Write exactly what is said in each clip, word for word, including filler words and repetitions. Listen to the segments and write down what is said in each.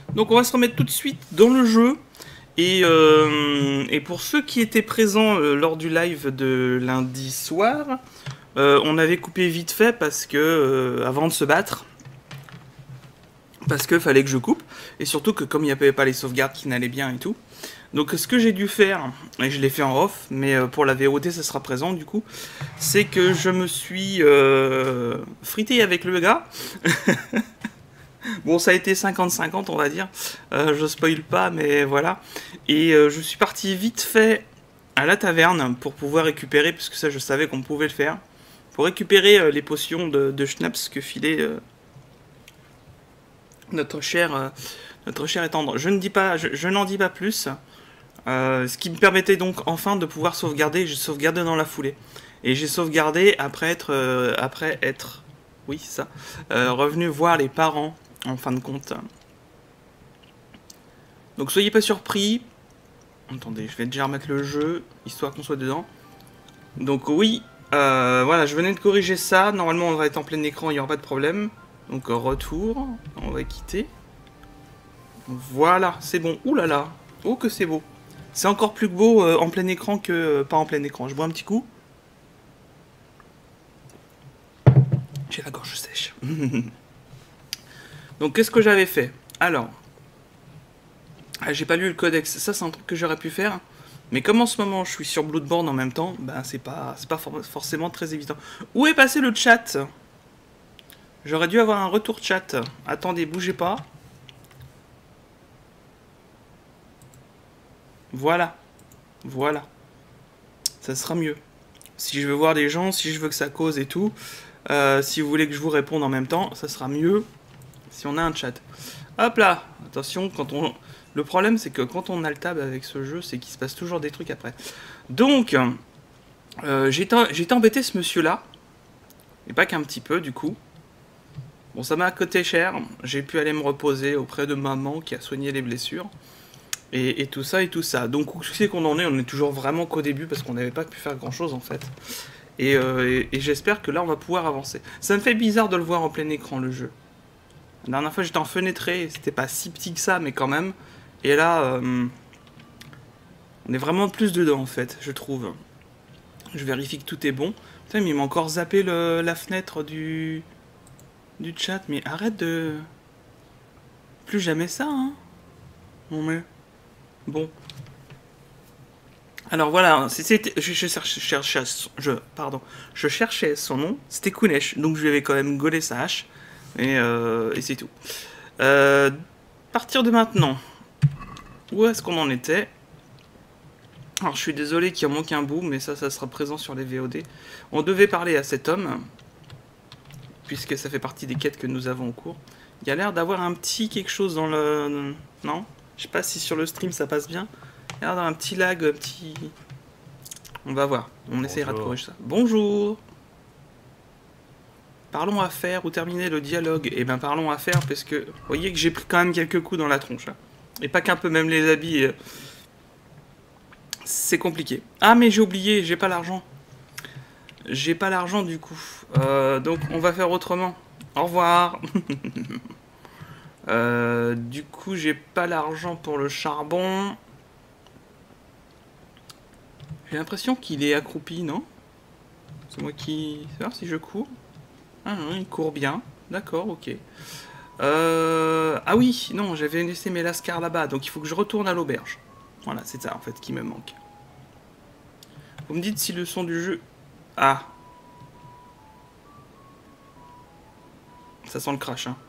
Donc on va se remettre tout de suite dans le jeu. Et, euh, et pour ceux qui étaient présents euh, lors du live de lundi soir, euh, on avait coupé vite fait parce que euh, avant de se battre, parce que fallait que je coupe, et surtout que comme il n'y avait pas les sauvegardes qui n'allaient bien et tout. Donc ce que j'ai dû faire, et je l'ai fait en off, mais euh, pour la V O D ça sera présent du coup, c'est que je me suis euh, frité avec le gars. Bon, ça a été cinquante cinquante, on va dire. Euh, je spoil pas, mais voilà. Et euh, je suis parti vite fait à la taverne pour pouvoir récupérer, puisque ça, je savais qu'on pouvait le faire, pour récupérer euh, les potions de, de schnapps que filait euh, notre cher, euh, notre cher étendre. Je ne dis pas, je, je n'en dis pas plus. Euh, ce qui me permettait donc enfin de pouvoir sauvegarder. J'ai sauvegardé dans la foulée. Et j'ai sauvegardé après être, euh, après être, oui, c'est ça, euh, revenu voir les parents en fin de compte. Donc soyez pas surpris. Attendez, je vais déjà remettre le jeu, histoire qu'on soit dedans. Donc oui, euh, voilà, je venais de corriger ça. Normalement, on va être en plein écran, il n'y aura pas de problème. Donc retour, on va quitter. Voilà, c'est bon. Ouh là là, oh que c'est beau. C'est encore plus beau euh, en plein écran que euh, pas en plein écran. Je bois un petit coup. J'ai la gorge sèche. Donc qu'est-ce que j'avais fait? Alors, ah, j'ai pas lu le codex. Ça, c'est un truc que j'aurais pu faire. Mais comme en ce moment je suis sur Bloodborne en même temps, ben c'est pas, c'est pas for forcément très évident. Où est passé le chat? J'aurais dû avoir un retour chat. Attendez, bougez pas. Voilà. Voilà. Ça sera mieux. Si je veux voir des gens, si je veux que ça cause et tout, euh, si vous voulez que je vous réponde en même temps, ça sera mieux si on a un chat. Hop là. Attention, quand on... Le problème, c'est que quand on a le tab avec ce jeu, c'est qu'il se passe toujours des trucs après. Donc, euh, j'ai été embêté ce monsieur-là. Et pas qu'un petit peu, du coup. Bon, ça m'a coûté cher. J'ai pu aller me reposer auprès de maman qui a soigné les blessures. Et, et tout ça, et tout ça. Donc, où c'est qu'on en est? On est toujours vraiment qu'au début, parce qu'on n'avait pas pu faire grand-chose, en fait. Et, euh, et, et j'espère que là, on va pouvoir avancer. Ça me fait bizarre de le voir en plein écran, le jeu. La dernière fois, j'étais en fenêtré. C'était pas si petit que ça, mais quand même. Et là, euh, on est vraiment plus dedans, en fait, je trouve. Je vérifie que tout est bon. Putain, mais il m'a encore zappé le, la fenêtre du, du chat. Mais arrête de... Plus jamais ça, hein. Non mais... Bon. Alors voilà, c'était... Je, je, je, cherchais... Je, pardon. Je cherchais son nom. C'était Kunesh. Donc je lui avais quand même gaulé sa hache. Et, euh, et c'est tout. Euh, partir de maintenant... Où est-ce qu'on en était? Alors je suis désolé qu'il en manque un bout, mais ça, ça sera présent sur les V O D. On devait parler à cet homme, puisque ça fait partie des quêtes que nous avons en cours. Il y a l'air d'avoir un petit quelque chose dans le... Non? Je sais pas si sur le stream ça passe bien. Il y a l'air d'avoir un petit lag, un petit... On va voir, on Bonjour. Essaiera de corriger ça. Bonjour! Parlons à faire ou terminer le dialogue. Eh ben parlons à faire, parce que... Vous voyez que j'ai pris quand même quelques coups dans la tronche. Hein. Et pas qu'un peu, même les habits... Euh... C'est compliqué. Ah mais j'ai oublié, j'ai pas l'argent. J'ai pas l'argent du coup. Euh, donc on va faire autrement. Au revoir. euh, du coup j'ai pas l'argent pour le charbon. J'ai l'impression qu'il est accroupi, non? C'est moi qui... C'est voir si je cours. Ah non, il court bien. D'accord, ok. Euh... Ah oui, non, j'avais laissé mes lascars là-bas. Donc il faut que je retourne à l'auberge. Voilà, c'est ça en fait qui me manque. Vous me dites si le son du jeu... Ah. Ça sent le crash, hein.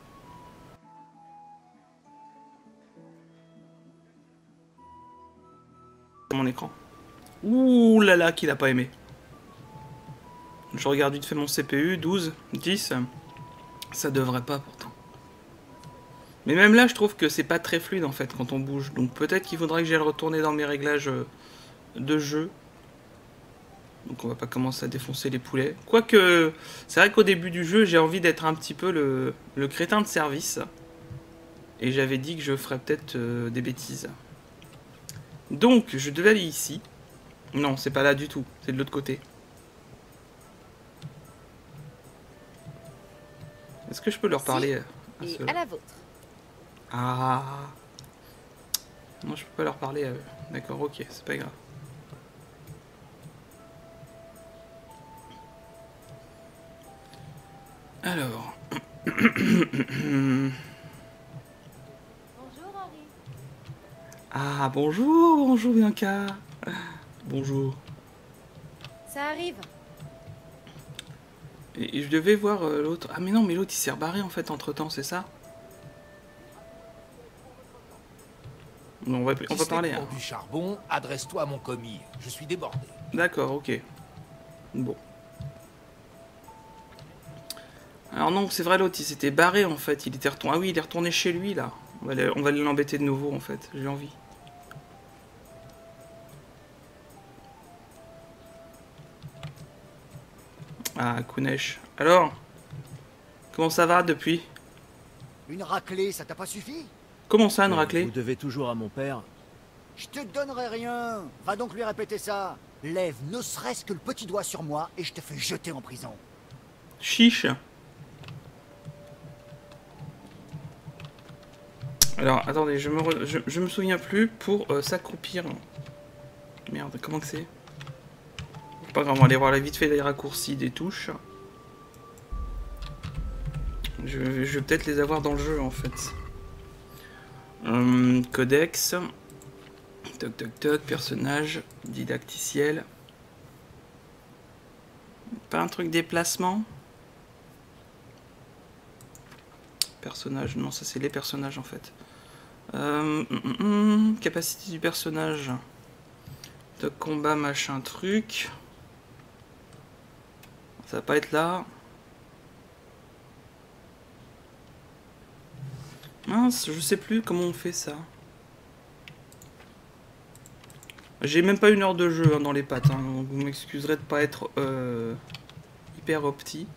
Mon écran. Ouh là là, qu'il a pas aimé. Je regarde vite fait mon C P U, douze, dix. Ça devrait pas pourtant. Mais même là, je trouve que c'est pas très fluide en fait quand on bouge. Donc peut-être qu'il faudrait que j'aille retourner dans mes réglages de jeu. Donc on va pas commencer à défoncer les poulets. Quoique, c'est vrai qu'au début du jeu, j'ai envie d'être un petit peu le, le crétin de service. Et j'avais dit que je ferais peut-être euh, des bêtises. Donc, je devais aller ici. Non, c'est pas là du tout. C'est de l'autre côté. Est-ce que je peux leur parler à, à la vôtre. Ah. Non, je peux pas leur parler à eux. D'accord, ok, c'est pas grave. Alors. Bonjour Henri. Ah, bonjour, bonjour Bianca. Bonjour. Ça arrive. Et, et je devais voir euh, l'autre. Ah, mais non, mais l'autre il s'est rebarré en fait entre temps, c'est ça? Bon, on va, on Si va ce n'est parler. pour Hein. du charbon, adresse-toi à mon commis. Je suis débordé. D'accord, ok. Bon. Alors non, c'est vrai, l'autre il s'était barré en fait. Il était retourné. Ah oui, il est retourné chez lui là. On va aller- on va aller l'embêter de nouveau en fait. J'ai envie. Ah, Kunesh. Alors, comment ça va depuis? Une raclée, ça t'a pas suffi? Comment ça, une Mais raclée? vous devez toujours à mon père. Je te donnerai rien. Va donc lui répéter ça. Lève ne serait-ce que le petit doigt sur moi et je te fais jeter en prison. Chiche. Alors, attendez, je me, re- je, je me souviens plus pour euh, s'accroupir. Merde, comment que c'est? Pas grave, on va aller voir la vite fait les raccourcis des touches. Je, je vais peut-être les avoir dans le jeu en fait. Hum, codex. Toc toc toc, personnage, didacticiel. Pas un truc déplacement? Personnage, non, ça c'est les personnages en fait. Euh, hum, hum, capacité du personnage. De combat, machin, truc. Ça va pas être là. Mince, je sais plus comment on fait ça. J'ai même pas une heure de jeu hein, dans les pattes, hein, donc vous m'excuserez de pas être euh, hyper opti.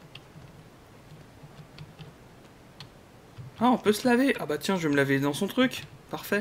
Ah, on peut se laver. Ah bah tiens, je vais me laver dans son truc. Parfait.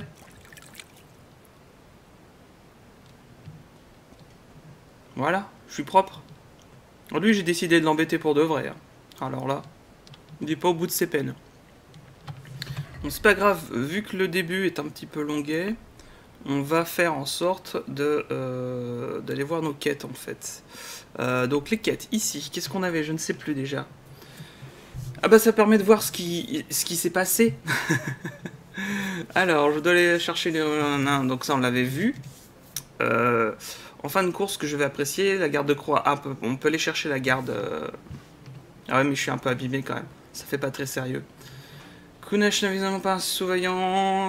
Voilà, je suis propre. Lui, j'ai décidé de l'embêter pour de vrai. Hein. Alors là, il n'est pas au bout de ses peines. Bon, c'est pas grave, vu que le début est un petit peu longuet, on va faire en sorte de euh, d'aller voir nos quêtes en fait. Euh, donc les quêtes, ici, qu'est-ce qu'on avait? Je ne sais plus déjà. Ah bah ça permet de voir ce qui, ce qui s'est passé. Alors, je dois aller chercher les... Donc ça, on l'avait vu. Euh, en fin de course, que je vais apprécier, la garde de croix. Ah, on peut aller chercher la garde. Euh... Ah ouais, mais je suis un peu abîmé quand même. Ça fait pas très sérieux. Kunesh n'a évidemment pas un surveillant.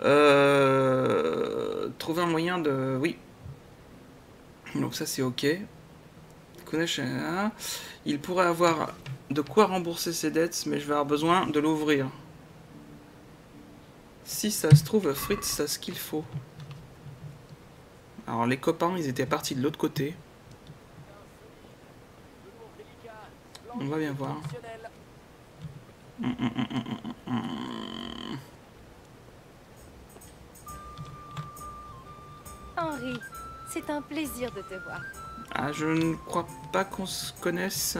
Euh... Trouver un moyen de... Oui. Donc ça, c'est ok. Kunesh, hein. Il pourrait avoir de quoi rembourser ses dettes, mais je vais avoir besoin de l'ouvrir. Si ça se trouve, Fritz a ce qu'il faut. Alors les copains, ils étaient partis de l'autre côté. On va bien voir. Hum, hum, hum, hum, hum. Henri, c'est un plaisir de te voir. Ah, je ne crois pas qu'on se connaisse.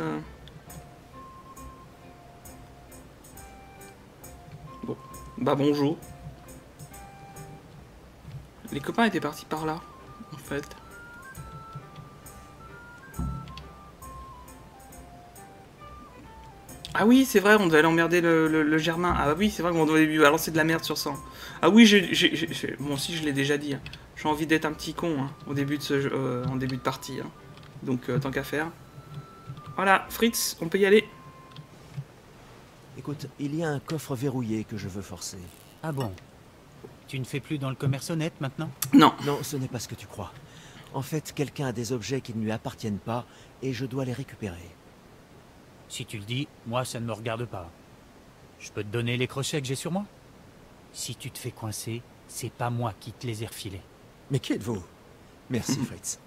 Bon, bah bonjour. Les copains étaient partis par là, en fait. Ah oui, c'est vrai, on devait aller emmerder le, le, le Germain. Ah oui, c'est vrai qu'on devait lui balancer de la merde sur ça. Ah oui, j'ai, j'ai, j'ai, bon, si je l'ai déjà dit. Hein. J'ai envie d'être un petit con hein, au début de ce jeu, euh, en début de partie. Hein. Donc, euh, tant qu'à faire. Voilà, Fritz, on peut y aller. Écoute, il y a un coffre verrouillé que je veux forcer. Ah bon? Tu ne fais plus dans le commerce honnête maintenant? Non. Non, ce n'est pas ce que tu crois. En fait, quelqu'un a des objets qui ne lui appartiennent pas et je dois les récupérer. Si tu le dis, moi ça ne me regarde pas. Je peux te donner les crochets que j'ai sur moi? Si tu te fais coincer, c'est pas moi qui te les ai refilés. Mais qui êtes-vous? Merci, Fritz.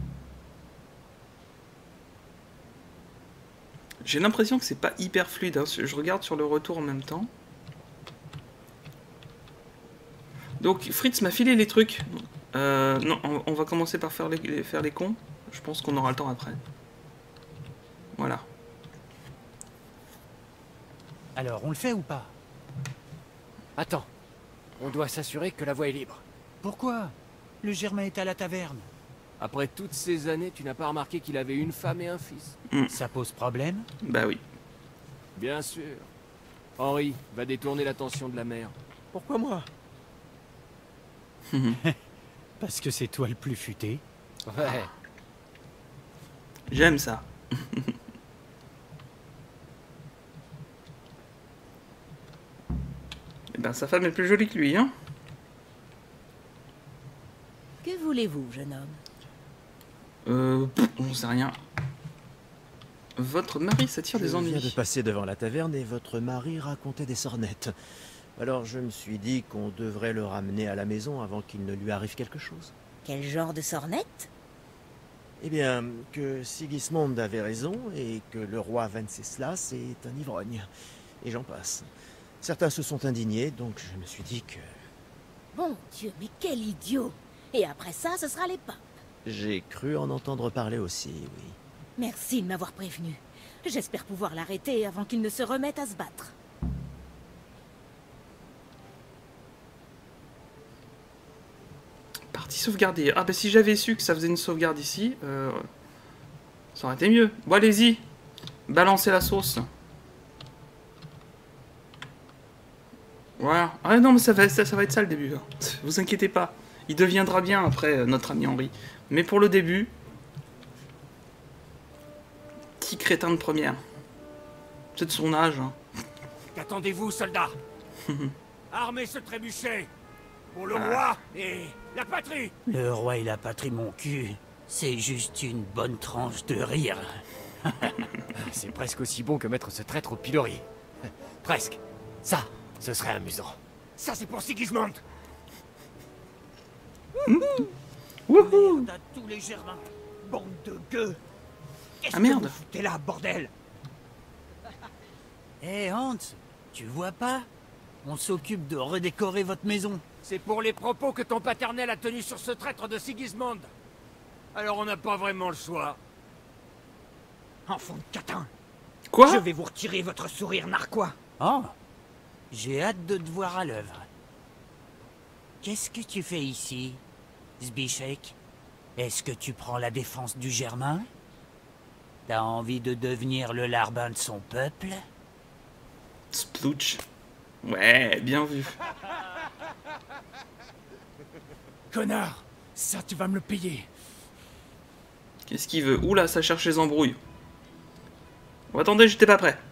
J'ai l'impression que c'est pas hyper fluide. Hein. Je regarde sur le retour en même temps. Donc Fritz m'a filé les trucs. Euh, non, on, on va commencer par faire les, les, faire les cons. Je pense qu'on aura le temps après. Voilà. Alors, on le fait ou pas? Attends. On doit s'assurer que la voie est libre. Pourquoi? Le Germain est à la taverne. Après toutes ces années, tu n'as pas remarqué qu'il avait une femme et un fils? Ça pose problème? Bah oui. Bien sûr. Henri va détourner l'attention de la mère. Pourquoi moi? Parce que c'est toi le plus futé. Ouais. J'aime ça. Eh ben, sa femme est plus jolie que lui, hein. Que voulez-vous, jeune homme? Euh, pff, on sait rien. Votre mari s'attire des Je viens de ennuis. passer devant la taverne et votre mari racontait des sornettes. Alors je me suis dit qu'on devrait le ramener à la maison avant qu'il ne lui arrive quelque chose. Quel genre de sornette? Eh bien, que Sigismond avait raison et que le roi Venceslas est un ivrogne. Et j'en passe. Certains se sont indignés, donc je me suis dit que... Bon Dieu, mais quel idiot! Et après ça, ce sera les papes. J'ai cru en entendre parler aussi, oui. Merci de m'avoir prévenu. J'espère pouvoir l'arrêter avant qu'il ne se remette à se battre. Partie sauvegardée. Ah bah si j'avais su que ça faisait une sauvegarde ici, euh, ça aurait été mieux. Bon allez-y, balancez la sauce. Voilà. Ah non mais ça va, ça, ça va être ça le début. Hein. Vous inquiétez pas. Il deviendra bien après euh, notre ami Henri. Mais pour le début... Petit crétin de première. C'est de son âge. Hein. Qu'attendez-vous, soldats? Armez ce trébuchet pour le roi et la patrie. Le roi et la patrie, mon cul, c'est juste une bonne tranche de rire. C'est presque aussi bon que mettre ce traître au pilori. Presque. Ça, ce serait amusant. Ça, c'est pour Sigismond. Wouhou! Merde à tous les Germains. Bande de gueux. Qu'est-ce Ah merde! que vous foutez là, bordel? Hé Hans, tu vois pas? On s'occupe de redécorer votre maison. C'est pour les propos que ton paternel a tenus sur ce traître de Sigismond. Alors on n'a pas vraiment le choix. Enfant de catin, Quoi? je vais vous retirer votre sourire narquois. Oh, j'ai hâte de te voir à l'œuvre. Qu'est-ce que tu fais ici, Zbiszek? Est-ce que tu prends la défense du Germain? T'as envie de devenir le larbin de son peuple? Splouch. Ouais, bien vu. Connard, ça tu vas me le payer. Qu'est-ce qu'il veut? Oula, ça cherche les embrouilles. Oh, attendez, j'étais pas prêt.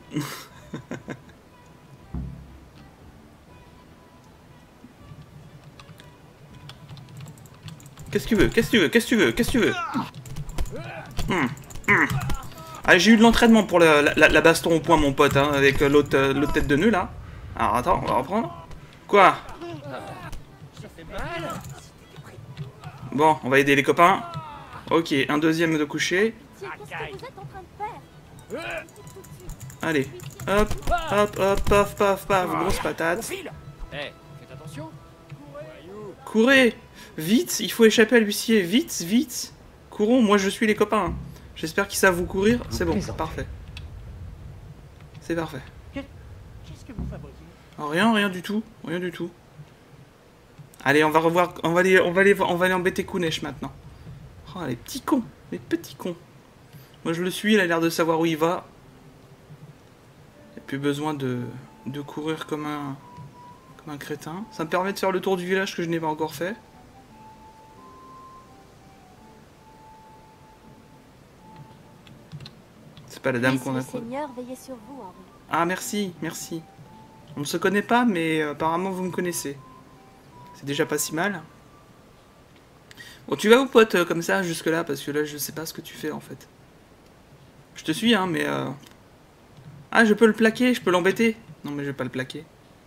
Qu'est-ce que tu veux? Qu'est-ce que tu veux? Qu'est-ce que tu veux? Qu'est-ce que tu veux? Hum, hum. Ah, j'ai eu de l'entraînement pour la, la, la baston au point, mon pote, hein, avec l'autre euh, l'autre tête de nœud, là. Alors, attends, on va reprendre. Quoi? Bon, on va aider les copains. Ok, un deuxième de coucher. Qu'est-ce que vous êtes en train de faire? Allez, hop, hop, hop, paf, paf, paf, grosse patate. File. Eh, faites attention. Courez! Vite, il faut échapper à l'huissier, vite, vite! Courons, moi je suis les copains. J'espère qu'ils savent vous courir, c'est bon, parfait. C'est parfait. Qu'est-ce que vous fabriquez? Oh, rien, rien du tout, rien du tout. Allez, on va revoir, on va aller, on va aller, on va aller embêter Kunesh maintenant. Oh, les petits cons, les petits cons. Moi je le suis, il a l'air de savoir où il va. Il n'y a plus besoin de, de courir comme un, comme un crétin. Ça me permet de faire le tour du village que je n'ai pas encore fait. C'est pas la dame qu'on a... Le Seigneur veillait sur vous, Henri. Ah, merci, merci. On ne se connaît pas, mais euh, apparemment vous me connaissez. C'est déjà pas si mal. Bon, tu vas où, pote, euh, comme ça, jusque-là? Parce que là, je sais pas ce que tu fais, en fait. Je te suis, hein, mais... Euh... Ah, je peux le plaquer, je peux l'embêter. Non, mais je vais pas le plaquer.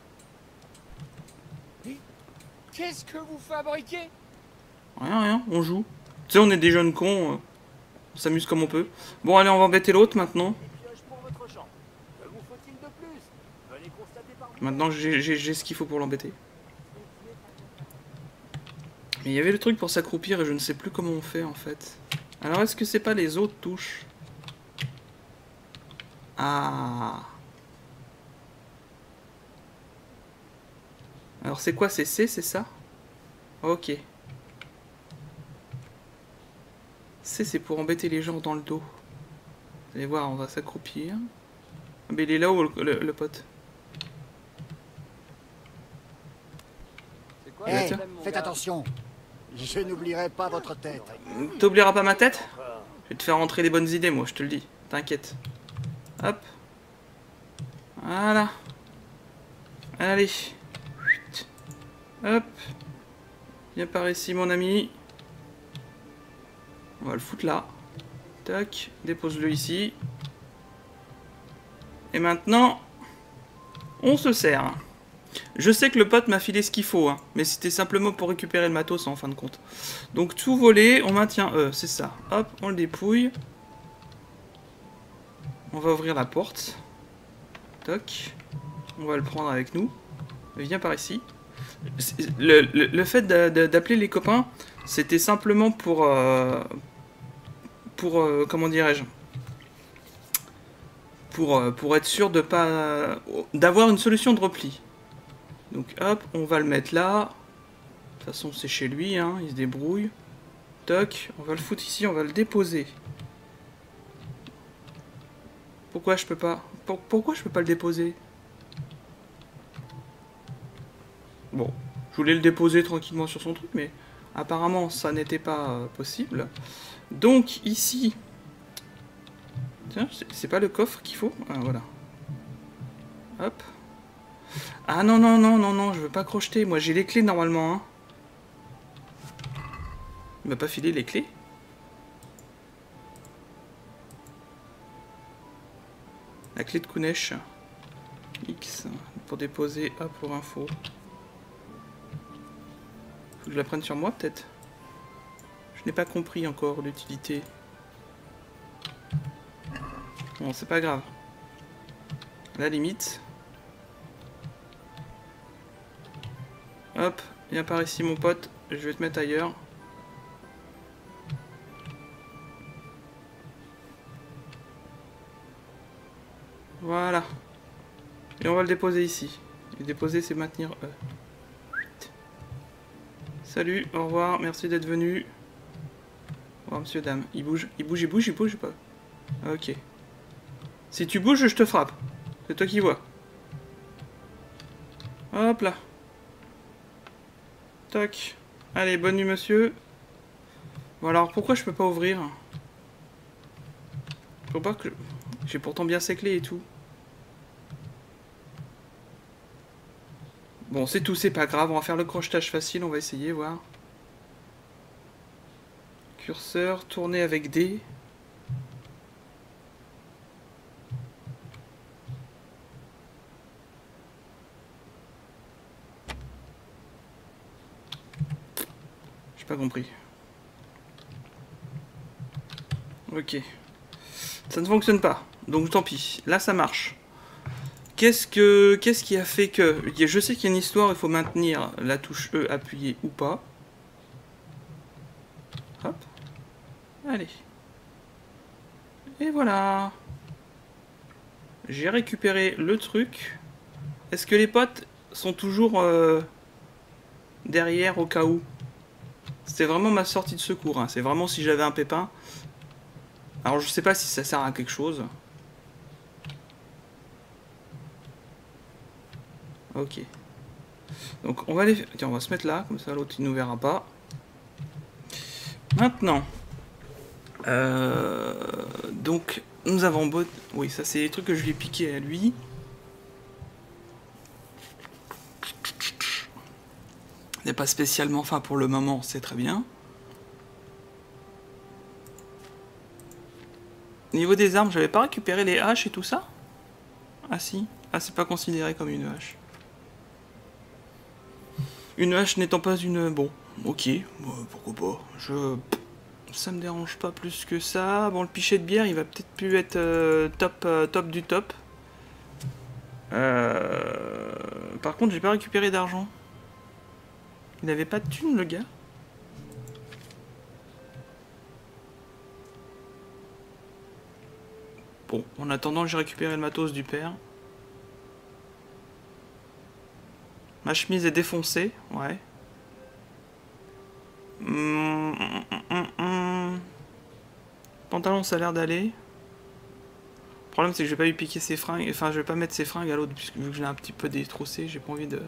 Qu'est-ce que vous fabriquez? Rien, rien, on joue. Tu sais, on est des jeunes cons, euh, on s'amuse comme on peut. Bon, allez, on va embêter l'autre, maintenant. Maintenant, j'ai j'ai ce qu'il faut pour l'embêter. Mais il y avait le truc pour s'accroupir et je ne sais plus comment on fait, en fait. Alors, est-ce que c'est pas les autres touches? Ah. Alors c'est quoi? C'est C, c'est ça? Ok. C, c'est pour embêter les gens dans le dos. Vous allez voir, on va s'accroupir. Mais il est là-haut, le, le, le pote. Eh, Ouais, tiens. faites attention. Je n'oublierai pas votre tête. T'oublieras pas ma tête? Je vais te faire rentrer les bonnes idées, moi, je te le dis. T'inquiète. Hop. Voilà. Allez. Hop. Viens par ici, mon ami. On va le foutre là. Tac. Dépose-le ici. Et maintenant, on se sert. Je sais que le pote m'a filé ce qu'il faut, hein, mais c'était simplement pour récupérer le matos en fin de compte. Donc tout voler, on maintient E, c'est ça. Hop, on le dépouille. On va ouvrir la porte. Toc. On va le prendre avec nous. Viens par ici. Le, le, le fait d'appeler les copains, c'était simplement pour... Euh, pour... Euh, comment dirais-je pour, euh, pour être sûr de pas... d'avoir une solution de repli. Donc hop, on va le mettre là. De toute façon, c'est chez lui, hein, il se débrouille. Toc, on va le foutre ici, on va le déposer. Pourquoi je peux pas... Pour, pourquoi je peux pas le déposer? Bon, je voulais le déposer tranquillement sur son truc, mais apparemment ça n'était pas euh, possible. Donc ici, tiens, c'est pas le coffre qu'il faut. Ah, voilà. Hop. Ah non non non non non, je veux pas crocheter. Moi j'ai les clés normalement. Hein. Il m'a pas filé les clés. La clé de Kunesh. X pour déposer A pour info. Faut que je la prenne sur moi peut-être. Je n'ai pas compris encore l'utilité. Bon, c'est pas grave. À la limite. Hop, viens par ici mon pote. Je vais te mettre ailleurs. Voilà. Et on va le déposer ici. Et déposer, c'est maintenir E. Salut, au revoir, merci d'être venu. Au revoir, monsieur, dame. Il bouge, il bouge, il bouge, il bouge pas. Ok. Si tu bouges, je te frappe. C'est toi qui vois. Hop là. Tac. Allez, bonne nuit, monsieur. Bon, alors, pourquoi je peux pas ouvrir? Faut pas que... J'ai pourtant bien ses clés et tout. Bon, c'est tout, c'est pas grave. On va faire le crochetage facile. On va essayer, voir. Curseur, tourner avec D. J'ai pas compris. Ok. Ça ne fonctionne pas. Donc tant pis. Là, ça marche. Qu'est-ce que qu'est-ce qui a fait que... Je sais qu'il y a une histoire, il faut maintenir la touche E appuyée ou pas. Hop. Allez. Et voilà. J'ai récupéré le truc. Est-ce que les potes sont toujours euh, derrière au cas où? C'était vraiment ma sortie de secours. Hein. C'est vraiment si j'avais un pépin. Alors je sais pas si ça sert à quelque chose. Ok. Donc on va les... Tiens, on va se mettre là, comme ça l'autre il nous verra pas. Maintenant. Euh... Donc nous avons beau... Oui, ça c'est les trucs que je lui ai piqué à lui. n'est pas spécialement fin pour le moment, c'est très bien. Au niveau des armes, j'avais pas récupéré les haches et tout ça? Ah si. Ah, c'est pas considéré comme une hache. Une hache n'étant pas une... Bon, ok, bon, pourquoi pas. Je... Ça me dérange pas plus que ça. Bon, le pichet de bière, il va peut-être plus être euh, top, euh, top du top. Euh... Par contre, j'ai pas récupéré d'argent. Il avait pas de thune, le gars. Bon, en attendant, j'ai récupéré le matos du père. Ma chemise est défoncée, ouais. Mmh, mmh, mmh. Pantalon, ça a l'air d'aller. Le problème, c'est que je vais pas lui piquer ses fringues. Enfin, je vais pas mettre ses fringues à l'autre, puisque vu que je l'ai un petit peu détroussé, j'ai pas envie de...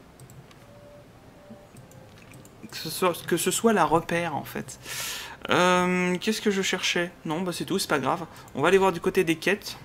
Que ce soit, que ce soit la repère, en fait. Euh, Qu'est-ce que je cherchais? Non, bah c'est tout, c'est pas grave. On va aller voir du côté des quêtes.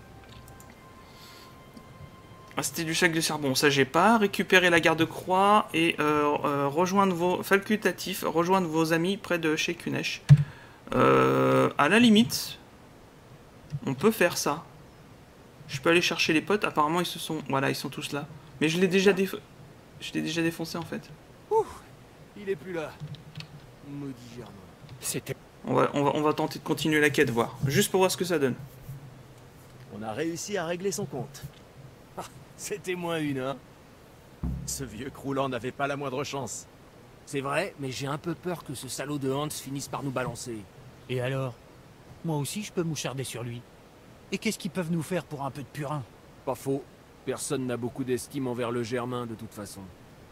Ah, c'était du chèque de charbon, ça j'ai pas. Récupérer la garde-croix et euh, euh, rejoindre vos... facultatifs, rejoindre vos amis près de chez Kunesh. Euh, à la limite, on peut faire ça. Je peux aller chercher les potes, apparemment ils se sont... Voilà, ils sont tous là. Mais je l'ai déjà, déf... je l'ai déjà défoncé en fait. Ouh, il est plus là. Maudit Germain. C'était... On va, on, va, on va tenter de continuer la quête, voir. Juste pour voir ce que ça donne. On a réussi à régler son compte. C'était moins une, hein. Ce vieux croulant n'avait pas la moindre chance. C'est vrai, mais j'ai un peu peur que ce salaud de Hans finisse par nous balancer. Et alors? Moi aussi, je peux moucharder sur lui. Et qu'est-ce qu'ils peuvent nous faire pour un peu de purin? Pas faux. Personne n'a beaucoup d'estime envers le Germain, de toute façon.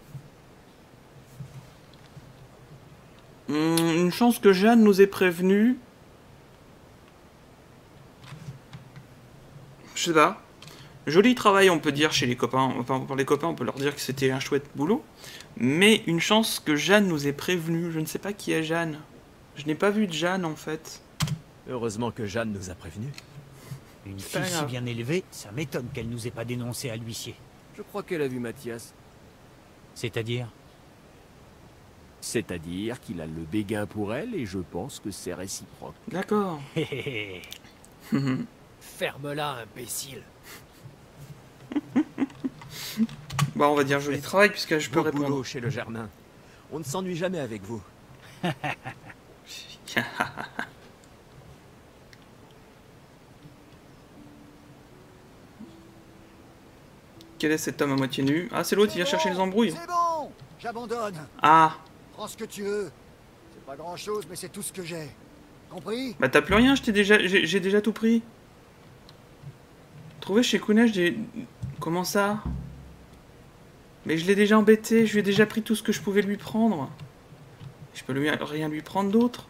Hum, une chance que Jeanne nous ait prévenu. Je sais pas. Joli travail, on peut dire, chez les copains. Enfin, pour les copains, on peut leur dire que c'était un chouette boulot. Mais une chance que Jeanne nous ait prévenu. Je ne sais pas qui est Jeanne. Je n'ai pas vu de Jeanne, en fait. Heureusement que Jeanne nous a prévenus. Une C'est pas fille si grave. bien élevée, ça m'étonne qu'elle nous ait pas dénoncé à l'huissier. Je crois qu'elle a vu Mathias. C'est-à-dire? C'est-à-dire qu'il a le béguin pour elle et je pense que c'est réciproque. D'accord. Hé hé hé. Ferme-la, imbécile. Bah, on va dire joli travail, puisque je peux Beau répondre. boulot chez le Germain. On ne s'ennuie jamais avec vous. Quel est cet homme à moitié nu? Ah, c'est l'autre, il vient chercher les embrouilles. C'est bon, j'abandonne. Ah, Prends ce que tu veux. C'est pas grand-chose, mais c'est tout ce que j'ai. Compris? bah t'as plus rien, je t'ai déjà, j'ai j'ai déjà tout pris. Trouvé chez Kunesh, j'ai... Comment ça? Mais je l'ai déjà embêté, je lui ai déjà pris tout ce que je pouvais lui prendre. Je peux lui, rien lui prendre d'autre.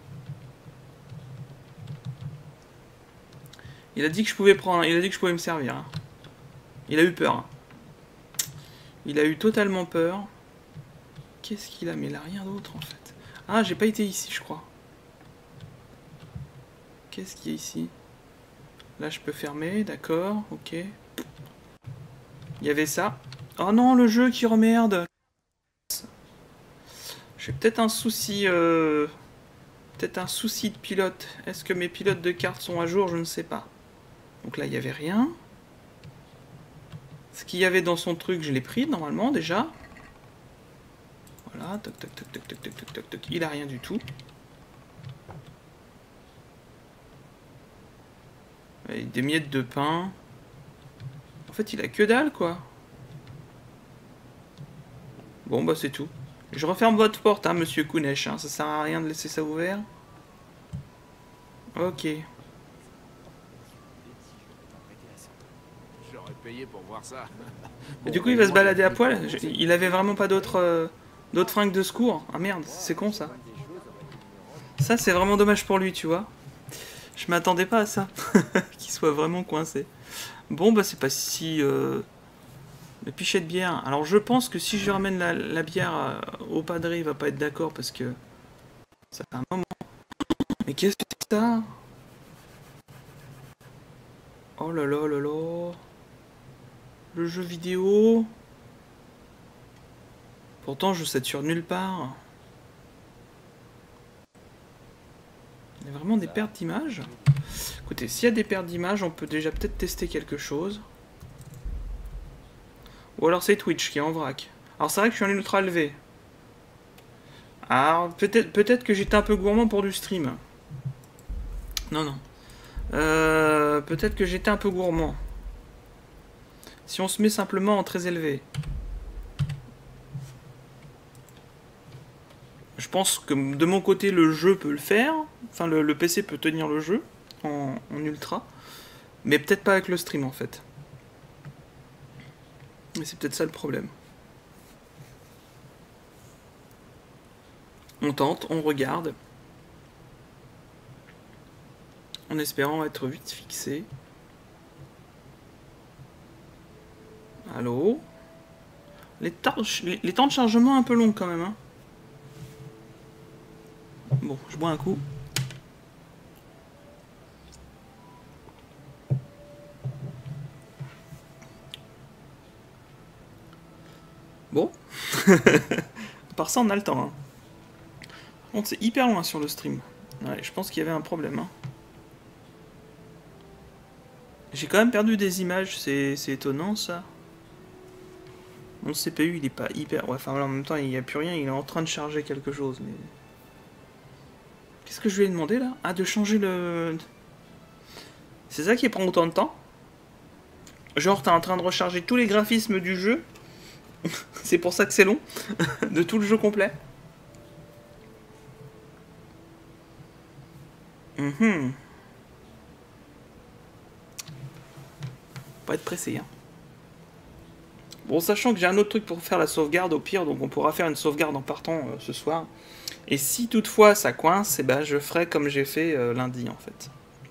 Il a dit que je pouvais prendre, il a dit que je pouvais me servir. Hein. Il a eu peur. Hein. Il a eu totalement peur. Qu'est-ce qu'il a? Mais il a rien d'autre en fait. Ah, j'ai pas été ici, je crois. Qu'est-ce qu'il y a ici? Là, je peux fermer, d'accord, ok. Il y avait ça. Oh non, le jeu qui remerde. J'ai peut-être un souci... Euh... Peut-être un souci de pilote. Est-ce que mes pilotes de cartes sont à jour? Je ne sais pas. Donc là, il n'y avait rien. Ce qu'il y avait dans son truc, je l'ai pris, normalement, déjà. Voilà, toc, toc, toc, toc, toc, toc, toc, toc, toc. Il a rien du tout. Et des miettes de pain. En fait, il a que dalle, quoi. Bon, bah, c'est tout. Je referme votre porte, hein, monsieur Kunesh. Hein. Ça sert à rien de laisser ça ouvert. Ok. J'aurais payé pour voir ça. Et du coup, il va se balader à poil. Je- Il avait vraiment pas d'autres euh, d'autres fringues de secours. Ah merde, c'est con, ça. Ça, c'est vraiment dommage pour lui, tu vois. Je m'attendais pas à ça. Qu'il soit vraiment coincé. Bon, bah, c'est pas si... Euh... Le pichet de bière. Alors, je pense que si je ramène la, la bière euh, au padre, il va pas être d'accord parce que... Ça fait un moment. Mais qu'est-ce que c'est que ça? Oh là là là là. Le jeu vidéo. Pourtant, je sature nulle part. Il y a vraiment des pertes d'images. Écoutez, s'il y a des pertes d'images, on peut déjà peut-être tester quelque chose. Ou alors c'est Twitch qui est en vrac. Alors c'est vrai que je suis en ultra élevé. Alors peut-être peut-être que j'étais un peu gourmand pour du stream. Non, non. Euh, peut-être que j'étais un peu gourmand. Si on se met simplement en très élevé. Je pense que de mon côté, le jeu peut le faire. Enfin, le, le P C peut tenir le jeu en, en ultra. Mais peut-être pas avec le stream, en fait. Mais c'est peut-être ça le problème. On tente, on regarde. En espérant être vite fixé. Allô? Les, les, les temps de chargement un peu longs quand même. Hein. Bon, je bois un coup. Bon. À part ça, on a le temps. Hein. Par contre, c'est hyper loin sur le stream. Ouais, je pense qu'il y avait un problème. Hein. J'ai quand même perdu des images, c'est étonnant ça. Mon C P U il est pas hyper... Ouais, enfin en même temps il n'y a plus rien, il est en train de charger quelque chose. Mais... Qu'est-ce que je lui ai demandé là? Ah, de changer le... C'est ça qui prend autant de temps? Genre t'es en train de recharger tous les graphismes du jeu? C'est pour ça que c'est long? De tout le jeu complet? Mhm. Pas être pressé, hein. Bon, sachant que j'ai un autre truc pour faire la sauvegarde au pire, donc on pourra faire une sauvegarde en partant euh, ce soir. Et si toutefois ça coince, eh ben, je ferai comme j'ai fait euh, lundi en fait.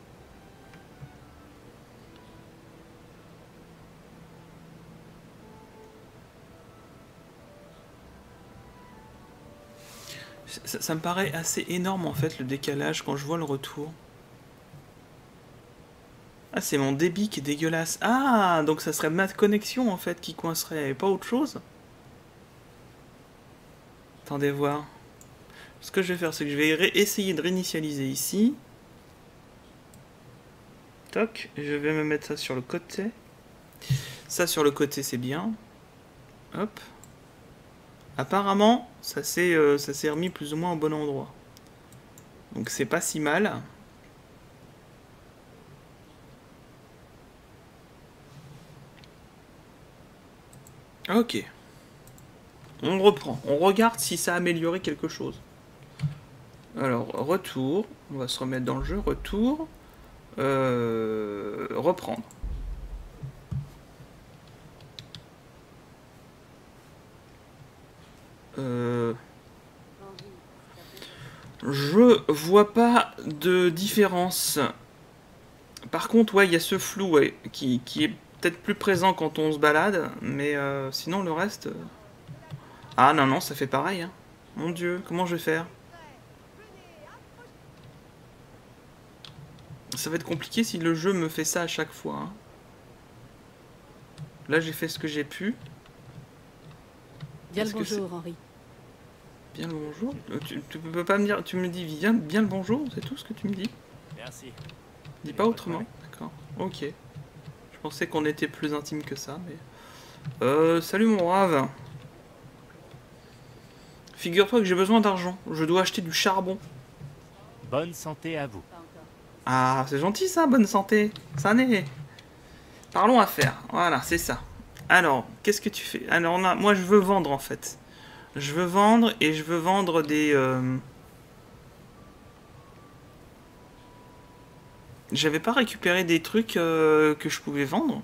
Ça, ça me paraît assez énorme en fait le décalage quand je vois le retour. Ah, c'est mon débit qui est dégueulasse. Ah, donc ça serait ma connexion en fait qui coincerait et pas autre chose. Attendez voir. Ce que je vais faire, c'est que je vais essayer de réinitialiser ici. Toc, je vais me mettre ça sur le côté. Ça sur le côté, c'est bien. Hop. Apparemment, ça s'est euh, ça s'est remis plus ou moins au bon endroit. Donc c'est pas si mal. Ok. On reprend. On regarde si ça a amélioré quelque chose. Alors, retour. On va se remettre dans le jeu. Retour. Euh, reprendre. Euh, je vois pas de différence. Par contre, ouais, il y a ce flou ouais, qui, qui est peut-être plus présent quand on se balade, mais euh, sinon le reste... Euh... Ah non, non, ça fait pareil. Hein. Mon Dieu, comment je vais faire? Ça va être compliqué si le jeu me fait ça à chaque fois. Hein. Là, j'ai fait ce que j'ai pu. Bien le bonjour, Henri. Bien le bonjour. Tu, tu peux pas me dire... Tu me dis bien, bien le bonjour, c'est tout ce que tu me dis? Merci. Dis pas autrement. D'accord, ok. Je pensais qu'on était plus intime que ça, mais... Euh, salut mon brave. Figure-toi que j'ai besoin d'argent. Je dois acheter du charbon. Bonne santé à vous. Ah, c'est gentil ça, bonne santé. Ça n'est. Parlons affaires. Voilà, c'est ça. Alors, qu'est-ce que tu fais? Alors, là, moi, je veux vendre, en fait. Je veux vendre, et je veux vendre des... Euh... J'avais pas récupéré des trucs euh, que je pouvais vendre.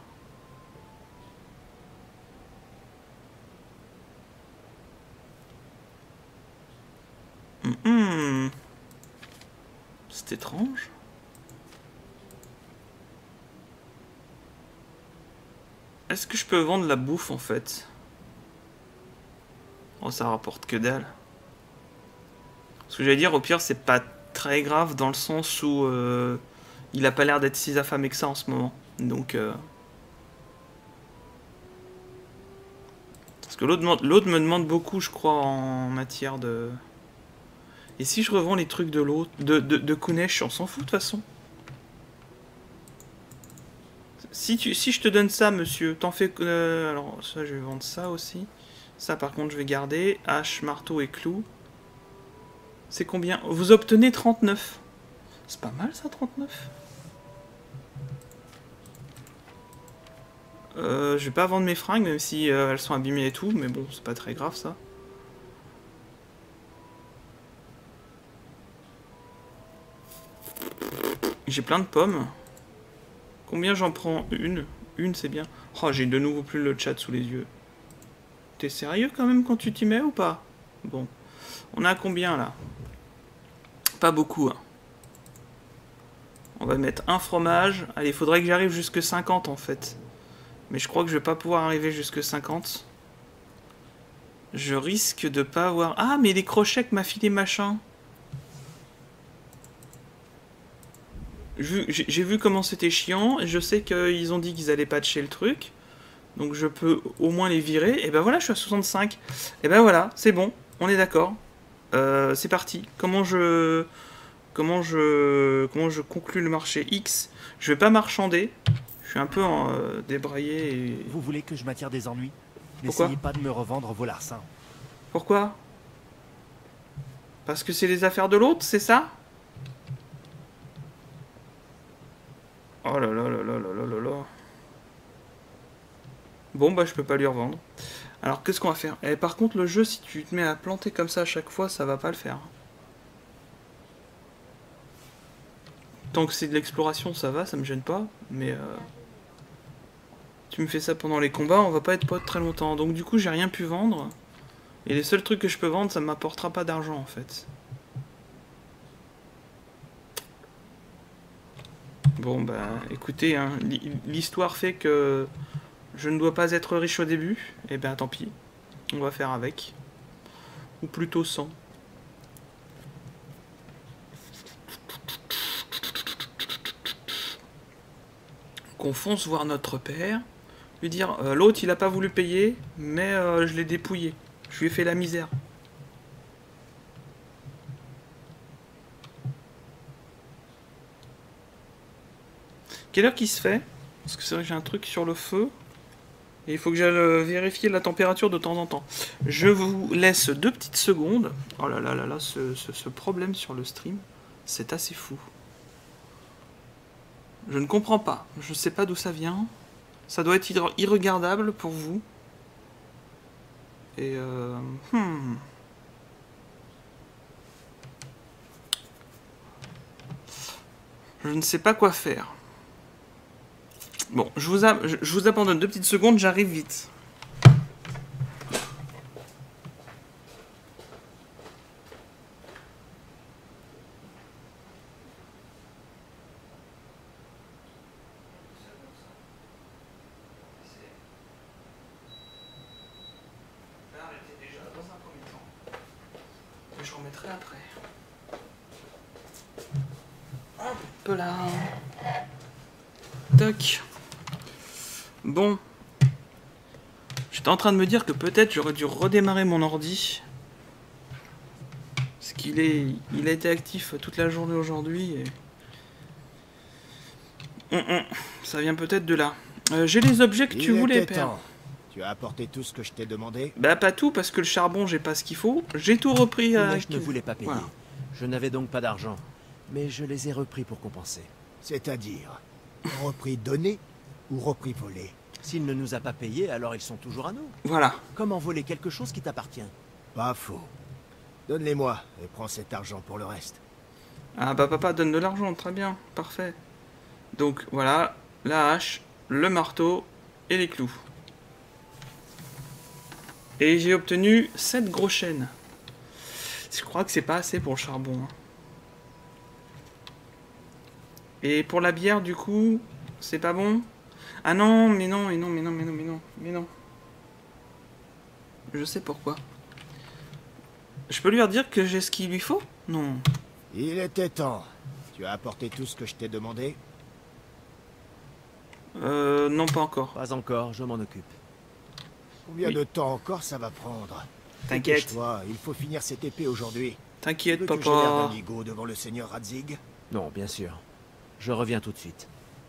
Mmh. C'est étrange. Est-ce que je peux vendre la bouffe en fait? Oh, ça rapporte que dalle. Ce que j'allais dire, au pire, c'est pas très grave dans le sens où euh, il a pas l'air d'être si affamé que ça en ce moment. Donc. Euh... Parce que l'autre me demande beaucoup, je crois, en matière de. Et si je revends les trucs de l'autre, de, de, de Kunesh, on s'en fout de toute façon. Si, tu, si je te donne ça, monsieur, t'en fais... Euh, alors, ça, je vais vendre ça aussi. Ça, par contre, je vais garder. Hache, marteau et clou. C'est combien? Vous obtenez trente-neuf. C'est pas mal, ça, trente-neuf. Euh, je vais pas vendre mes fringues, même si euh, elles sont abîmées et tout. Mais bon, c'est pas très grave, ça. J'ai plein de pommes. Combien j'en prends? Une. Une, c'est bien. Oh, j'ai de nouveau plus le chat sous les yeux. T'es sérieux quand même quand tu t'y mets ou pas? Bon. On est à combien là? Pas beaucoup. Hein. On va mettre un fromage. Allez, il faudrait que j'arrive jusque cinquante en fait. Mais je crois que je vais pas pouvoir arriver jusque cinquante. Je risque de pas avoir... Ah, mais les crochets que m'a filé machin. J'ai vu comment c'était chiant. Je sais qu'ils ont dit qu'ils allaient patcher le truc. Donc je peux au moins les virer. Et ben voilà, je suis à soixante-cinq. Et ben voilà, c'est bon. On est d'accord. Euh, c'est parti. Comment je... Comment je... Comment je conclue le marché X? Je vais pas marchander. Je suis un peu en, euh, débraillé et... Vous voulez que je m'attire des ennuis? Pourquoi? N'essayez pas de me revendre vos larcins. Pourquoi? Parce que c'est les affaires de l'autre, c'est ça? Oh là là là là là là là là. Bon bah je peux pas lui revendre. Alors qu'est-ce qu'on va faire? Et par contre le jeu, si tu te mets à planter comme ça à chaque fois, ça va pas le faire. Tant que c'est de l'exploration, ça va, ça me gêne pas. Mais euh, tu me fais ça pendant les combats, on va pas être potes très longtemps. Donc du coup j'ai rien pu vendre. Et les seuls trucs que je peux vendre, ça m'apportera pas d'argent en fait. Bon bah écoutez, hein, l'histoire fait que je ne dois pas être riche au début. Et ben tant pis, on va faire avec. Ou plutôt sans. Qu'on fonce voir notre père, lui dire euh, l'autre il a pas voulu payer, mais euh, je l'ai dépouillé. Je lui ai fait la misère. Quelle heure qu'il se fait? Parce que c'est vrai que j'ai un truc sur le feu. Et il faut que j'aille vérifier la température de temps en temps. Je vous laisse deux petites secondes. Oh là là là là, ce, ce, ce problème sur le stream, c'est assez fou. Je ne comprends pas. Je ne sais pas d'où ça vient. Ça doit être irregardable pour vous. Et euh... Hmm. Je ne sais pas quoi faire. Bon, je vous, a... je vous abandonne deux petites secondes, j'arrive vite. Je remettrai après. Hop là. Toc. Bon. J'étais en train de me dire que peut-être j'aurais dû redémarrer mon ordi. Parce qu'il est, il a été actif toute la journée aujourd'hui. Et... Hum, hum. Ça vient peut-être de là. Euh, J'ai les objets que il tu voulais, père. Temps. Tu as apporté tout ce que je t'ai demandé? Bah pas tout, parce que le charbon, j'ai pas ce qu'il faut. J'ai tout repris à... Mais je ne voulais pas payer. Voilà. Je n'avais donc pas d'argent. Mais je les ai repris pour compenser. C'est-à-dire, repris donné ou repris volé? S'il ne nous a pas payés, alors ils sont toujours à nous. Voilà. Comment voler quelque chose qui t'appartient? Pas faux. Donne-les-moi et prends cet argent pour le reste. Ah bah papa donne de l'argent, très bien, parfait. Donc voilà, la hache, le marteau et les clous. Et j'ai obtenu sept gros chênes. Je crois que c'est pas assez pour le charbon. Hein. Et pour la bière, du coup, c'est pas bon? Ah non, mais non, mais non, mais non, mais non, mais non, mais non. Je sais pourquoi. Je peux lui redire que j'ai ce qu'il lui faut? Non. Il était temps. Tu as apporté tout ce que je t'ai demandé? Euh, non, pas encore. Pas encore, je m'en occupe. Combien Oui. de temps encore ça va prendre? T'inquiète. Toi, il faut finir cette épée aujourd'hui. T'inquiète, papa. Que j'ai l'air d'un papa. nigaud devant le seigneur Radzig? Non, bien sûr. Je reviens tout de suite.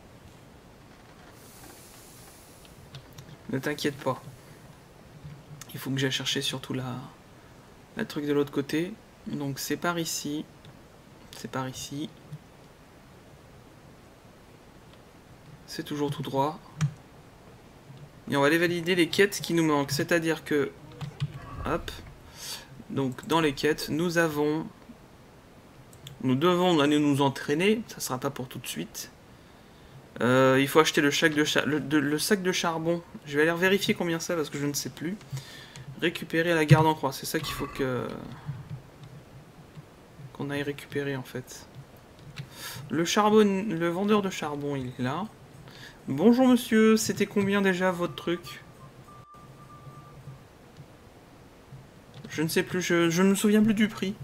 Ne t'inquiète pas. Il faut que j'aille chercher surtout la... la truc de l'autre côté. Donc c'est par ici. C'est par ici. C'est toujours tout droit. Et on va aller valider les quêtes qui nous manquent. C'est-à-dire que... Hop. Donc dans les quêtes, nous avons... Nous devons aller nous entraîner. Ça sera pas pour tout de suite. Euh, il faut acheter le, sac de cha- le, de, le sac de charbon. Je vais aller vérifier combien c'est parce que je ne sais plus. Récupérer la garde en croix. C'est ça qu'il faut que... qu'on aille récupérer en fait. Le charbon, le vendeur de charbon, il est là. Bonjour monsieur, c'était combien déjà votre truc? Je ne sais plus, je, je ne me souviens plus du prix.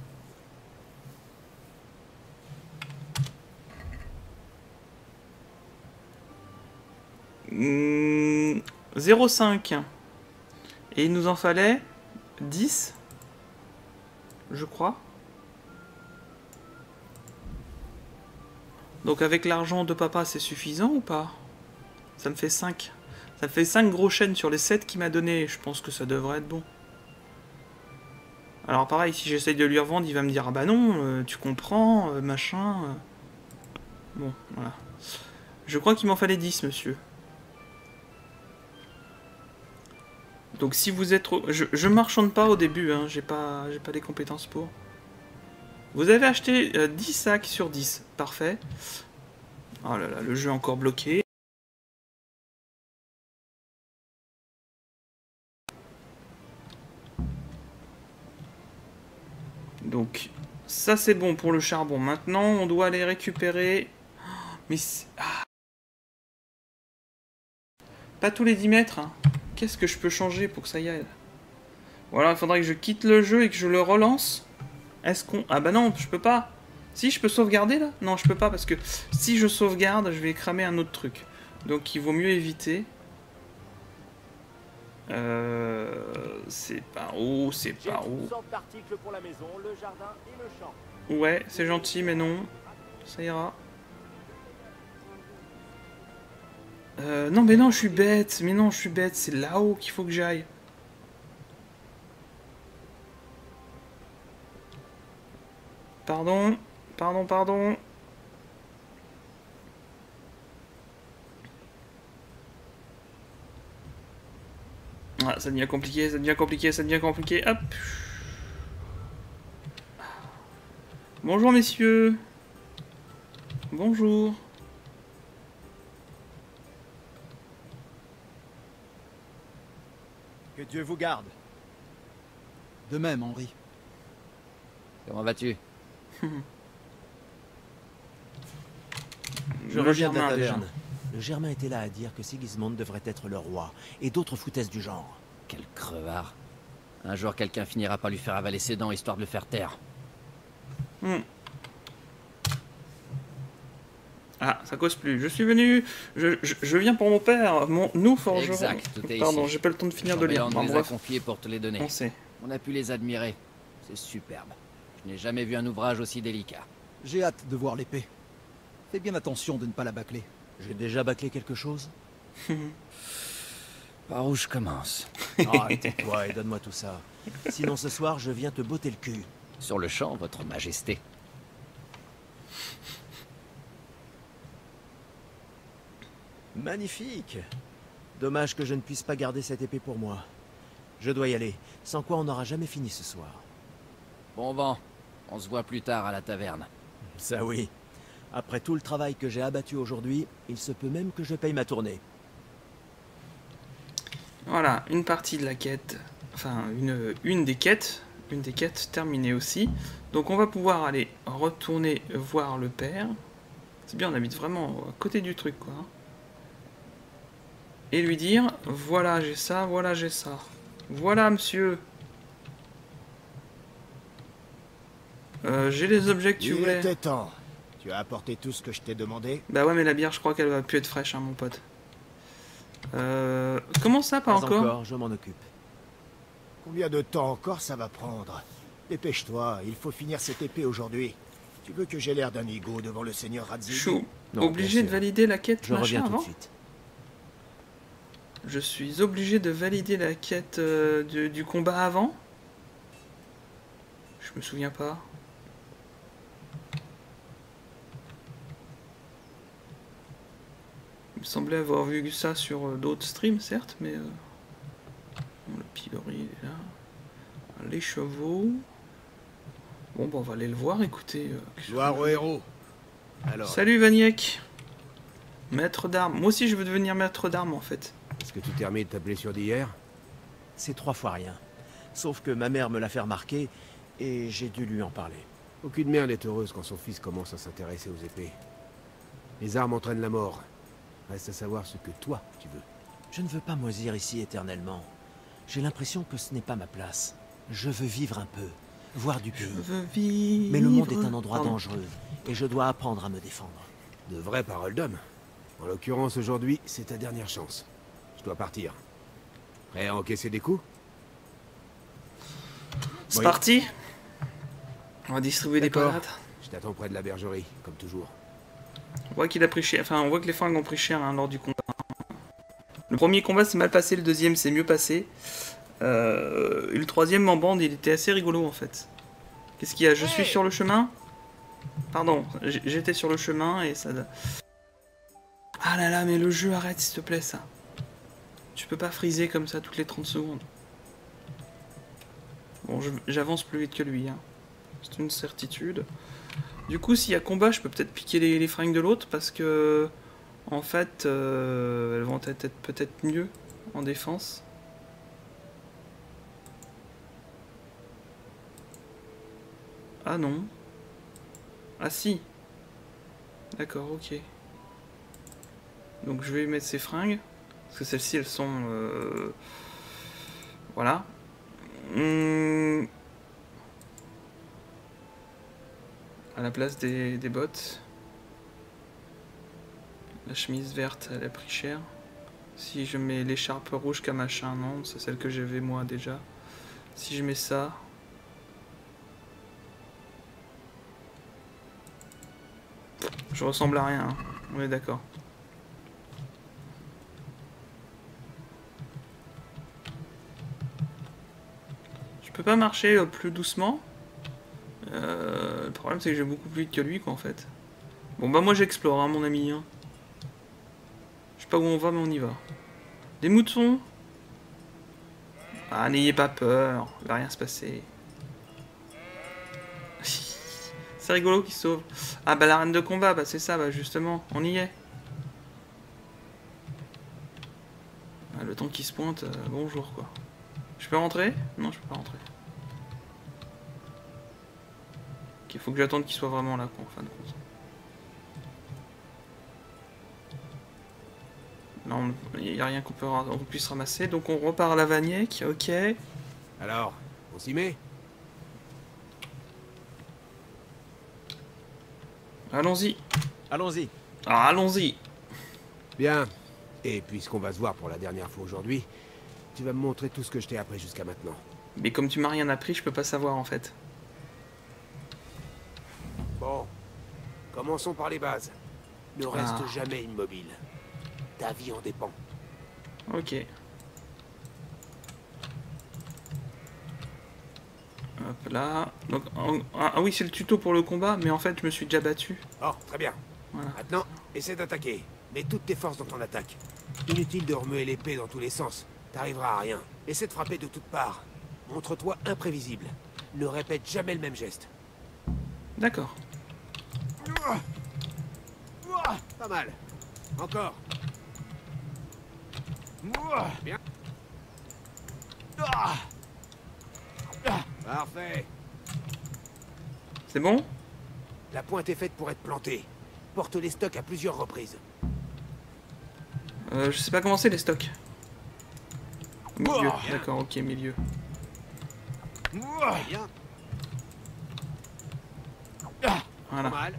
Mmh, zéro virgule cinq. Et il nous en fallait dix, je crois. Donc avec l'argent de papa, c'est suffisant ou pas? Ça me fait cinq. Ça me fait cinq gros chênes sur les sept qu'il m'a donné. Je pense que ça devrait être bon. Alors pareil, si j'essaye de lui revendre, il va me dire « Ah bah non, euh, tu comprends, euh, machin... euh. » Bon, voilà. Je crois qu'il m'en fallait dix, monsieur. Donc si vous êtes... Je, je marchande pas au début, hein, j'ai pas, j'ai pas les compétences pour. Vous avez acheté euh, dix sacs sur dix, parfait. Oh là là, le jeu est encore bloqué. Donc, ça c'est bon pour le charbon. Maintenant, on doit aller récupérer... Mais... Ah. Pas tous les dix mètres, hein. Qu'est-ce que je peux changer pour que ça y aille? Voilà, il faudrait que je quitte le jeu et que je le relance. Est-ce qu'on... Ah bah non, je peux pas. Si, je peux sauvegarder là? Non, je peux pas parce que si je sauvegarde, je vais cramer un autre truc. Donc il vaut mieux éviter. Euh... C'est par où? C'est par où? Ouais, c'est gentil, mais non. Ça ira. Euh, non, mais non, je suis bête. Mais non, je suis bête. C'est là-haut qu'il faut que j'aille. Pardon. Pardon, pardon. Ah, ça devient compliqué, ça devient compliqué, ça devient compliqué. Hop. Bonjour, messieurs. Bonjour. Que Dieu vous garde. De même, Henri. Comment vas-tu? Je reviens de la taverne. Le Germain était là à dire que Sigismond devrait être le roi, et d'autres foutaises du genre. Quel crevard. Un jour, quelqu'un finira par lui faire avaler ses dents, histoire de le faire taire. Hmm. Ah, ça cause plus. Je suis venu... Je, je, je viens pour mon père, mon, nous forgerons... Exact, tout est Pardon, ici. j'ai pas le temps de finir de lire. On Bon, nous les a bref, confiés pour te les donner. on sait. On a pu les admirer. C'est superbe. Je n'ai jamais vu un ouvrage aussi délicat. J'ai hâte de voir l'épée. Fais bien attention de ne pas la bâcler. J'ai déjà bâclé quelque chose? Par où je commence? Ah, tais-toi et donne-moi tout ça. Sinon ce soir, je viens te botter le cul. Sur le champ, votre majesté. Magnifique. Dommage que je ne puisse pas garder cette épée pour moi. Je dois y aller, sans quoi on n'aura jamais fini ce soir. Bon vent. On se voit plus tard à la taverne. Ça oui. Après tout le travail que j'ai abattu aujourd'hui, il se peut même que je paye ma tournée. Voilà, une partie de la quête, enfin une, une des quêtes, une des quêtes terminée aussi. Donc on va pouvoir aller retourner voir le père. C'est bien, on habite vraiment à côté du truc quoi. Et lui dire, voilà j'ai ça, voilà j'ai ça. Voilà monsieur. Euh, j'ai les objets que tu Il voulais. était temps. Tu as apporté tout ce que je t'ai demandé? Bah ouais mais la bière je crois qu'elle va plus être fraîche hein mon pote. Euh... Comment ça pas, Pas encore, encore, je m'en occupe. Combien de temps encore ça va prendre? Dépêche-toi, il faut finir cette épée aujourd'hui. Tu veux que j'ai l'air d'un nigaud devant le seigneur Radzig? Je suis Non, obligé bien de sûr. valider la quête Je machin reviens tout avant de suite. Je suis obligé de valider la quête euh, du, du combat avant? Je me souviens pas. Il me semblait avoir vu ça sur euh, d'autres streams, certes, mais... Euh... Bon, le pilori, il est là. Les chevaux... Bon, bah, on va aller le voir, écoutez... Euh, qu'est-ce que Gloire je- au héros. Alors, Salut, Vaniek. Maître d'armes. Moi aussi, je veux devenir maître d'armes, en fait. est-ce que tu t'es remis de ta blessure d'hier? C'est trois fois rien. Sauf que ma mère me l'a fait remarquer, et j'ai dû lui en parler. Aucune mère n'est heureuse quand son fils commence à s'intéresser aux épées. Les armes entraînent la mort. Reste à savoir ce que toi, tu veux. Je ne veux pas moisir ici éternellement. J'ai l'impression que ce n'est pas ma place. Je veux vivre un peu, voir du pays. Je veux vivre... Mais le monde est un endroit Pardon. dangereux, et je dois apprendre à me défendre. De vraies paroles d'homme. En l'occurrence, aujourd'hui, c'est ta dernière chance. Je dois partir. Prêt à encaisser des coups? C'est Oui. parti. On va distribuer des D'accord. patates. Je t'attends près de la bergerie, comme toujours. On voit qu'il a pris cher. Enfin, on voit que les fringues ont pris cher hein, lors du combat. Le premier combat s'est mal passé, le deuxième s'est mieux passé. Euh, et le troisième en bande, il était assez rigolo en fait. Qu'est-ce qu'il y a? Je suis sur le chemin. Pardon, j- j'étais sur le chemin et ça... Ah là là, mais le jeu, arrête s'il te plaît ça. Tu peux pas friser comme ça toutes les trente secondes. Bon, je- j'avance plus vite que lui. Hein. C'est une certitude. Du coup, s'il y a combat, je peux peut-être piquer les, les fringues de l'autre parce que... En fait, euh, elles vont être peut-être mieux en défense. Ah non. Ah si. D'accord, ok. Donc je vais mettre ces fringues. Parce que celles-ci, elles sont... Euh... Voilà. Hum... À la place des, des bottes. La chemise verte, elle a pris cher. Si je mets l'écharpe rouge qu'à machin, non, c'est celle que j'avais moi déjà. Si je mets ça... Je ressemble à rien, hein. On est d'accord. Je peux pas marcher euh, plus doucement. Euh, le problème c'est que j'ai beaucoup plus vite que lui quoi en fait. Bon bah moi j'explore hein, mon ami. Hein. Je sais pas où on va mais on y va. Des moutons. Ah n'ayez pas peur, il va rien se passer. C'est rigolo qu'il sauve. Ah bah l'arène de combat, bah c'est ça, bah justement, on y est. Ah, le temps qui se pointe, euh, bonjour quoi. Je peux rentrer? Non, je peux pas rentrer. Ok, il faut que j'attende qu'il soit vraiment là quoi, en fin de compte. Non, il n'y a rien qu'on peut on puisse ramasser, donc on repart à la Vagnec, ok. Alors, on s'y met? Allons-y. Allons-y. Ah, allons-y. Bien. Et puisqu'on va se voir pour la dernière fois aujourd'hui, tu vas me montrer tout ce que je t'ai appris jusqu'à maintenant. Mais comme tu m'as rien appris, je peux pas savoir en fait. Bon. Commençons par les bases. Ne reste Ah. jamais immobile. Ta vie en dépend. Ok. Hop là. Donc, en- ah ah oui, c'est le tuto pour le combat, mais en fait, je me suis déjà battu. Oh, très bien. Voilà. Maintenant, essaie d'attaquer. Mets toutes tes forces dans ton attaque. Inutile de remuer l'épée dans tous les sens. T'arriveras à rien. Essaie de frapper de toutes parts. Montre-toi imprévisible. Ne répète jamais le même geste. D'accord. Pas mal. Encore. Bien. Parfait. C'est bon? La pointe est faite pour être plantée. Porte les stocks à plusieurs reprises. Euh, je sais pas comment c'est les stocks. Milieu. Oh. D'accord, ok, milieu. Bien. Voilà. Pas mal.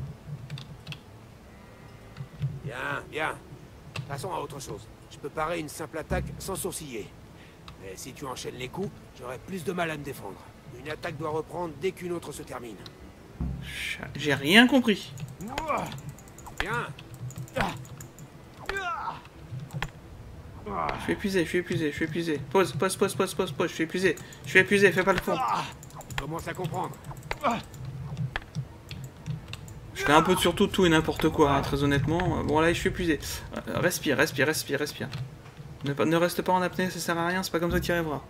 Bien, bien. Passons à autre chose. Je peux parer une simple attaque sans sourciller. Mais si tu enchaînes les coups, j'aurai plus de mal à me défendre. Une attaque doit reprendre dès qu'une autre se termine. J'ai rien compris. Bien. Je suis épuisé, je suis épuisé, je suis épuisé. Pause, pause, pause, pause, pause, pause. Je suis épuisé. Je suis épuisé, fais pas le fond. Je commence à comprendre. Je fais un peu de surtout tout et n'importe quoi, hein, très honnêtement. Bon là, je suis épuisé. Euh, Respire, respire, respire, respire. Ne, pas- ne reste pas en apnée, ça sert à rien, c'est pas comme ça que tu y arriveras.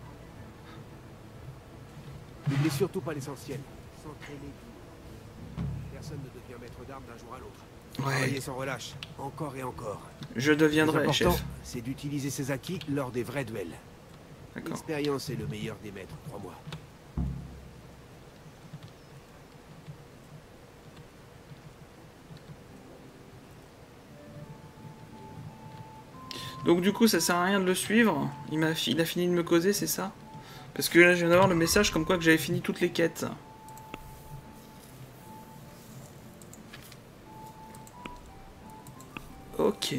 N'oublie surtout pas l'essentiel. S'entraîner. Personne ne devient maître d'armes d'un jour à l'autre. Ouais. Travailler sans relâche, encore et encore. Je deviendrai Le plus important, chef. c'est d'utiliser ses acquis lors des vrais duels. D'accord. L'expérience est le meilleur des maîtres, crois-moi. Donc du coup, ça sert à rien de le suivre. Il, m'a fi- il a fini de me causer, c'est ça? Parce que là, je viens d'avoir le message comme quoi que j'avais fini toutes les quêtes. Ok.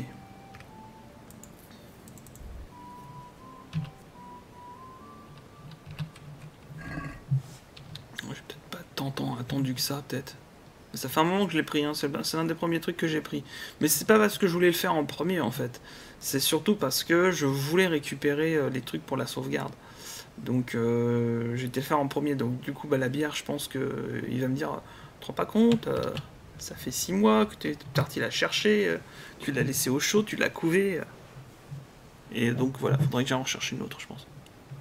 J'ai peut-être pas tant, tant attendu que ça, peut-être. Ça fait un moment que je l'ai pris, hein. C'est l'un des premiers trucs que j'ai pris. Mais c'est pas parce que je voulais le faire en premier, en fait. C'est surtout parce que je voulais récupérer euh, les trucs pour la sauvegarde. Donc, euh, j'ai été le faire en premier. Donc, du coup, bah, la bière, je pense que euh, il va me dire, tu te rends pas compte, euh, ça fait six mois que tu es parti la chercher, euh, tu l'as laissé au chaud, tu l'as couvé. Euh, et donc, voilà, faudrait que j'aille en chercher une autre, je pense.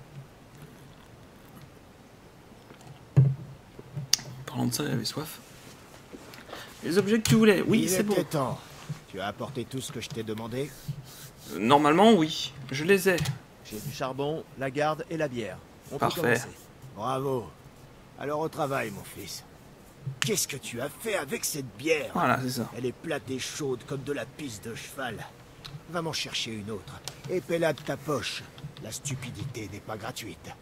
Parlant de ça, j'avais soif. Les objets que tu voulais, oui, c'est bon. Temps. Tu as apporté tout ce que je t'ai demandé? Euh, Normalement, oui. Je les ai. J'ai du charbon, la garde et la bière. On Parfait. peut commencer. Bravo. Alors au travail, mon fils. Qu'est-ce que tu as fait avec cette bière? Voilà, c'est ça. Elle est plate et chaude comme de la pisse de cheval. Va m'en chercher une autre. Et paie-la de ta poche. La stupidité n'est pas gratuite.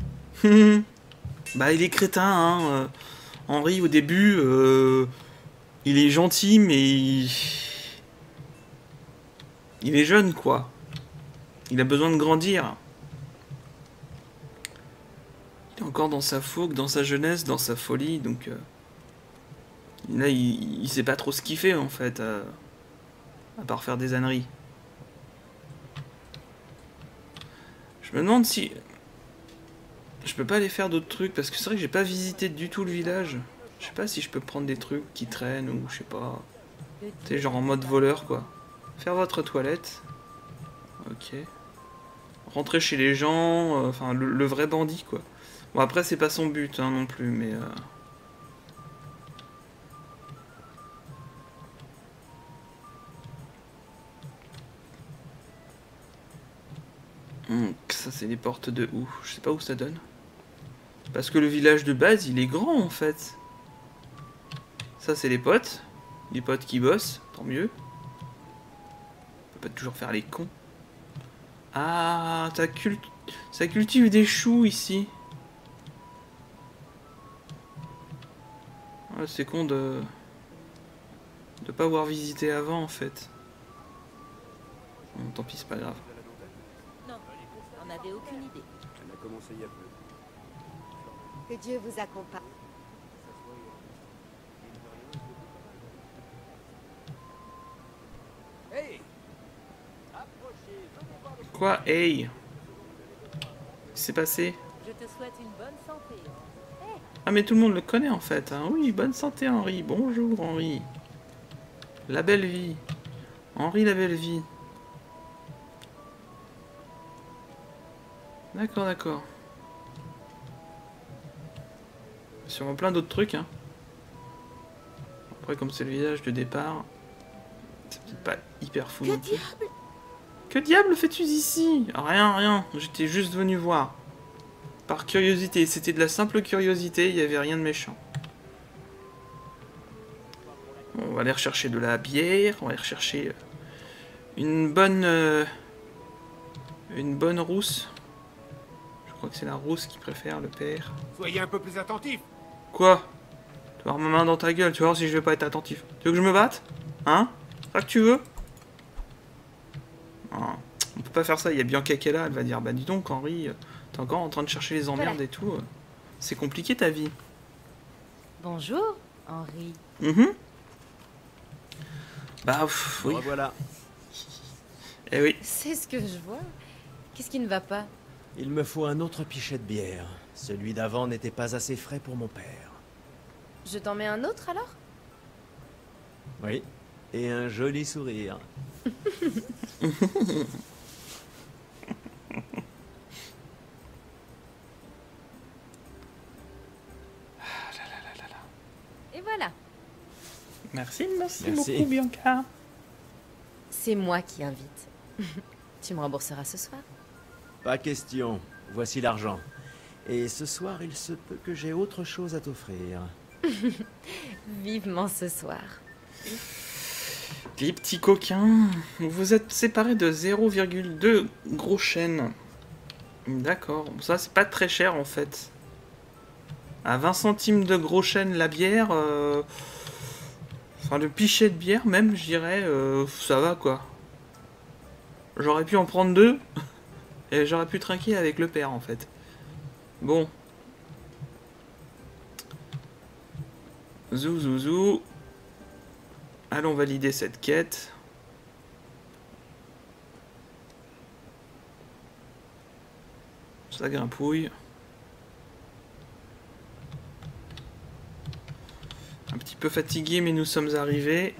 Bah, il est crétin, hein. euh, Henri, au début, euh, il est gentil, mais il... il est jeune, quoi. Il a besoin de grandir. Il est encore dans sa fougue, dans sa jeunesse, dans sa folie, donc... euh, Là, il, il sait pas trop ce qu'il fait, en fait, euh, à part faire des âneries. Je me demande si... Je peux pas aller faire d'autres trucs, parce que c'est vrai que j'ai pas visité du tout le village. Je sais pas si je peux prendre des trucs qui traînent, ou je sais pas... Tu sais, genre en mode voleur, quoi. Faire votre toilette. Ok. Rentrer chez les gens, euh, enfin, le, le vrai bandit, quoi. Bon, après, c'est pas son but, hein, non plus, mais... Euh... Hum, ça, c'est les portes de où? Je sais pas où ça donne. Parce que le village de base, il est grand, en fait. Ça, c'est les potes. Les potes qui bossent, tant mieux. On peut pas toujours faire les cons. Ah, ça, cult... ça cultive des choux, ici. Ah, c'est con de... de pas avoir visité avant, en fait. Bon, tant pis, c'est pas grave. Non, on n'avait aucune idée. Elle a commencé il y a peu. Que Dieu vous accompagne. Hey! Quoi? Hey! Qu'est-ce qui s'est passé? Je te souhaite une bonne santé. Ah, mais tout le monde le connaît, en fait. Hein. Oui, bonne santé, Henri. Bonjour, Henri. La belle vie. Henri, la belle vie. D'accord, d'accord. Sûrement plein d'autres trucs, hein. Après, comme c'est le village de départ, c'est peut-être pas hyper fou. Que diable? Que diable fais-tu ici? Rien, rien. J'étais juste venu voir. Par curiosité. C'était de la simple curiosité, il n'y avait rien de méchant. Bon, on va aller rechercher de la bière, on va aller rechercher une bonne... Euh, une bonne rousse. Je crois que c'est la rousse qui préfère, le père. Soyez un peu plus attentifs. Quoi? Tu vas avoir ma main dans ta gueule, tu vas voir si je vais pas être attentif. Tu veux que je me batte? Hein? C'est ça que tu veux? Non, on peut pas faire ça, il y a Bianca qui est là, elle va dire, bah dis donc Henri, t'es encore en train de chercher les emmerdes et tout. C'est compliqué ta vie. Bonjour, Henri. Mm-hmm. Bah pff, oui. Voilà. Eh oui. C'est ce que je vois. Qu'est-ce qui ne va pas? Il me faut un autre pichet de bière. Celui d'avant n'était pas assez frais pour mon père. Je t'en mets un autre alors? Oui. Et un joli sourire. Et voilà. Merci, merci, Merci. beaucoup Bianca. C'est moi qui invite. Tu me rembourseras ce soir? Pas question. Voici l'argent. Et ce soir, il se peut que j'ai autre chose à t'offrir. Vivement ce soir. Les petits coquins, vous êtes séparés de zéro virgule deux gros chênes. D'accord, ça c'est pas très cher en fait. À vingt centimes de gros chênes la bière, euh... enfin le pichet de bière même, je dirais, euh, ça va quoi. J'aurais pu en prendre deux, et j'aurais pu trinquer avec le père en fait. Bon. Zou zou zou. Allons valider cette quête. Ça grimpouille. Un petit peu fatigué, mais nous sommes arrivés.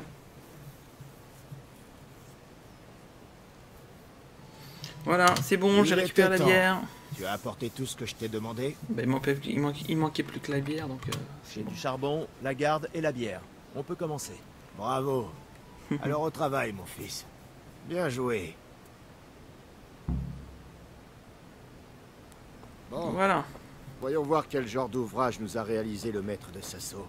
Voilà, c'est bon, j'ai récupéré la bière. Tu as apporté tout ce que je t'ai demandé? Bah, il, manquait, il, manquait, il manquait plus que la bière, donc... Euh, J'ai du charbon, la garde et la bière. On peut commencer. Bravo. Alors au travail, mon fils. Bien joué. Bon, voilà. Voyons voir quel genre d'ouvrage nous a réalisé le maître de Sasso.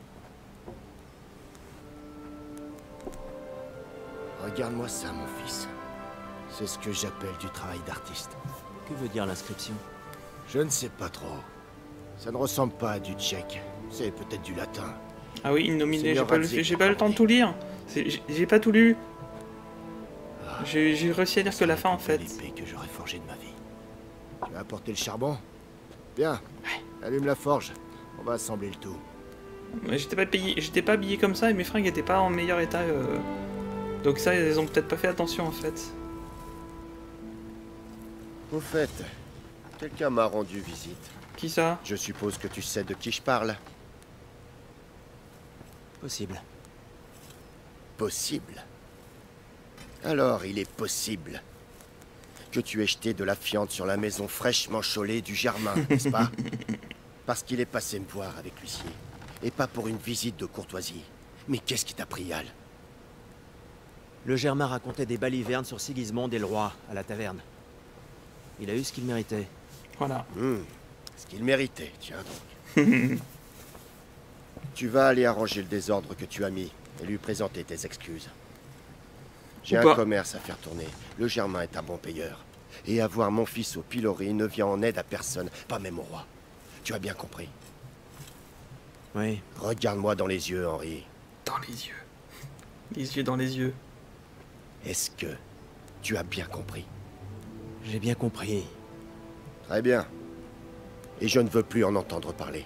Regarde-moi ça, mon fils. C'est ce que j'appelle du travail d'artiste. Que veut dire l'inscription? Je ne sais pas trop. Ça ne ressemble pas à du tchèque. C'est peut-être du latin. Ah oui, innominé, j'ai pas, le, j'ai pas le temps de tout lire. J'ai pas tout lu. Ah, j'ai réussi à lire que la fin en fait. L'épée que j'aurais forgée de ma vie. Tu vas apporter le charbon? Bien. Ouais. Allume la forge. On va assembler le tout. J'étais pas payé, j'étais pas habillé comme ça et mes fringues étaient pas en meilleur état. Euh... Donc ça, ils ont peut-être pas fait attention en fait. Au fait, quelqu'un m'a rendu visite. Qui ça? Je suppose que tu sais de qui je parle. Possible. Possible. Alors, il est possible que tu aies jeté de la fiente sur la maison fraîchement chaulée du Germain, n'est-ce pas? Parce qu'il est passé me voir avec l'huissier. Et pas pour une visite de courtoisie. Mais qu'est-ce qui t'a pris, Al? Le Germain racontait des balivernes sur Sigismond et le roi, à la taverne. Il a eu ce qu'il méritait. Voilà. Mmh, ce qu'il méritait, tiens donc. Tu vas aller arranger le désordre que tu as mis et lui présenter tes excuses. J'ai un commerce à faire tourner. Le Germain est un bon payeur. Et avoir mon fils au pilori ne vient en aide à personne, pas même au roi. Tu as bien compris? Oui. Regarde-moi dans les yeux, Henri. Dans les yeux. Les yeux dans les yeux. Est-ce que tu as bien compris? J'ai bien compris. Très bien. Et je ne veux plus en entendre parler.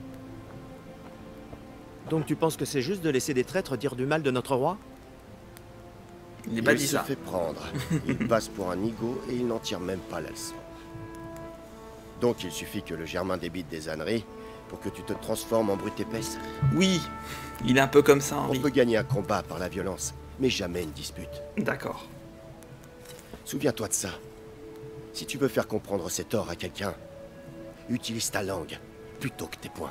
Donc tu penses que c'est juste de laisser des traîtres dire du mal de notre roi? Il n'est pas dit se ça. fait prendre. Il passe pour un nigaud et il n'en tire même pas la leçon. Donc il suffit que le Germain débite des âneries pour que tu te transformes en brute épaisse? Oui, il est un peu comme ça, Henri. On peut gagner un combat par la violence, mais jamais une dispute. D'accord. Souviens-toi de ça. Si tu veux faire comprendre cet or à quelqu'un, utilise ta langue plutôt que tes poings.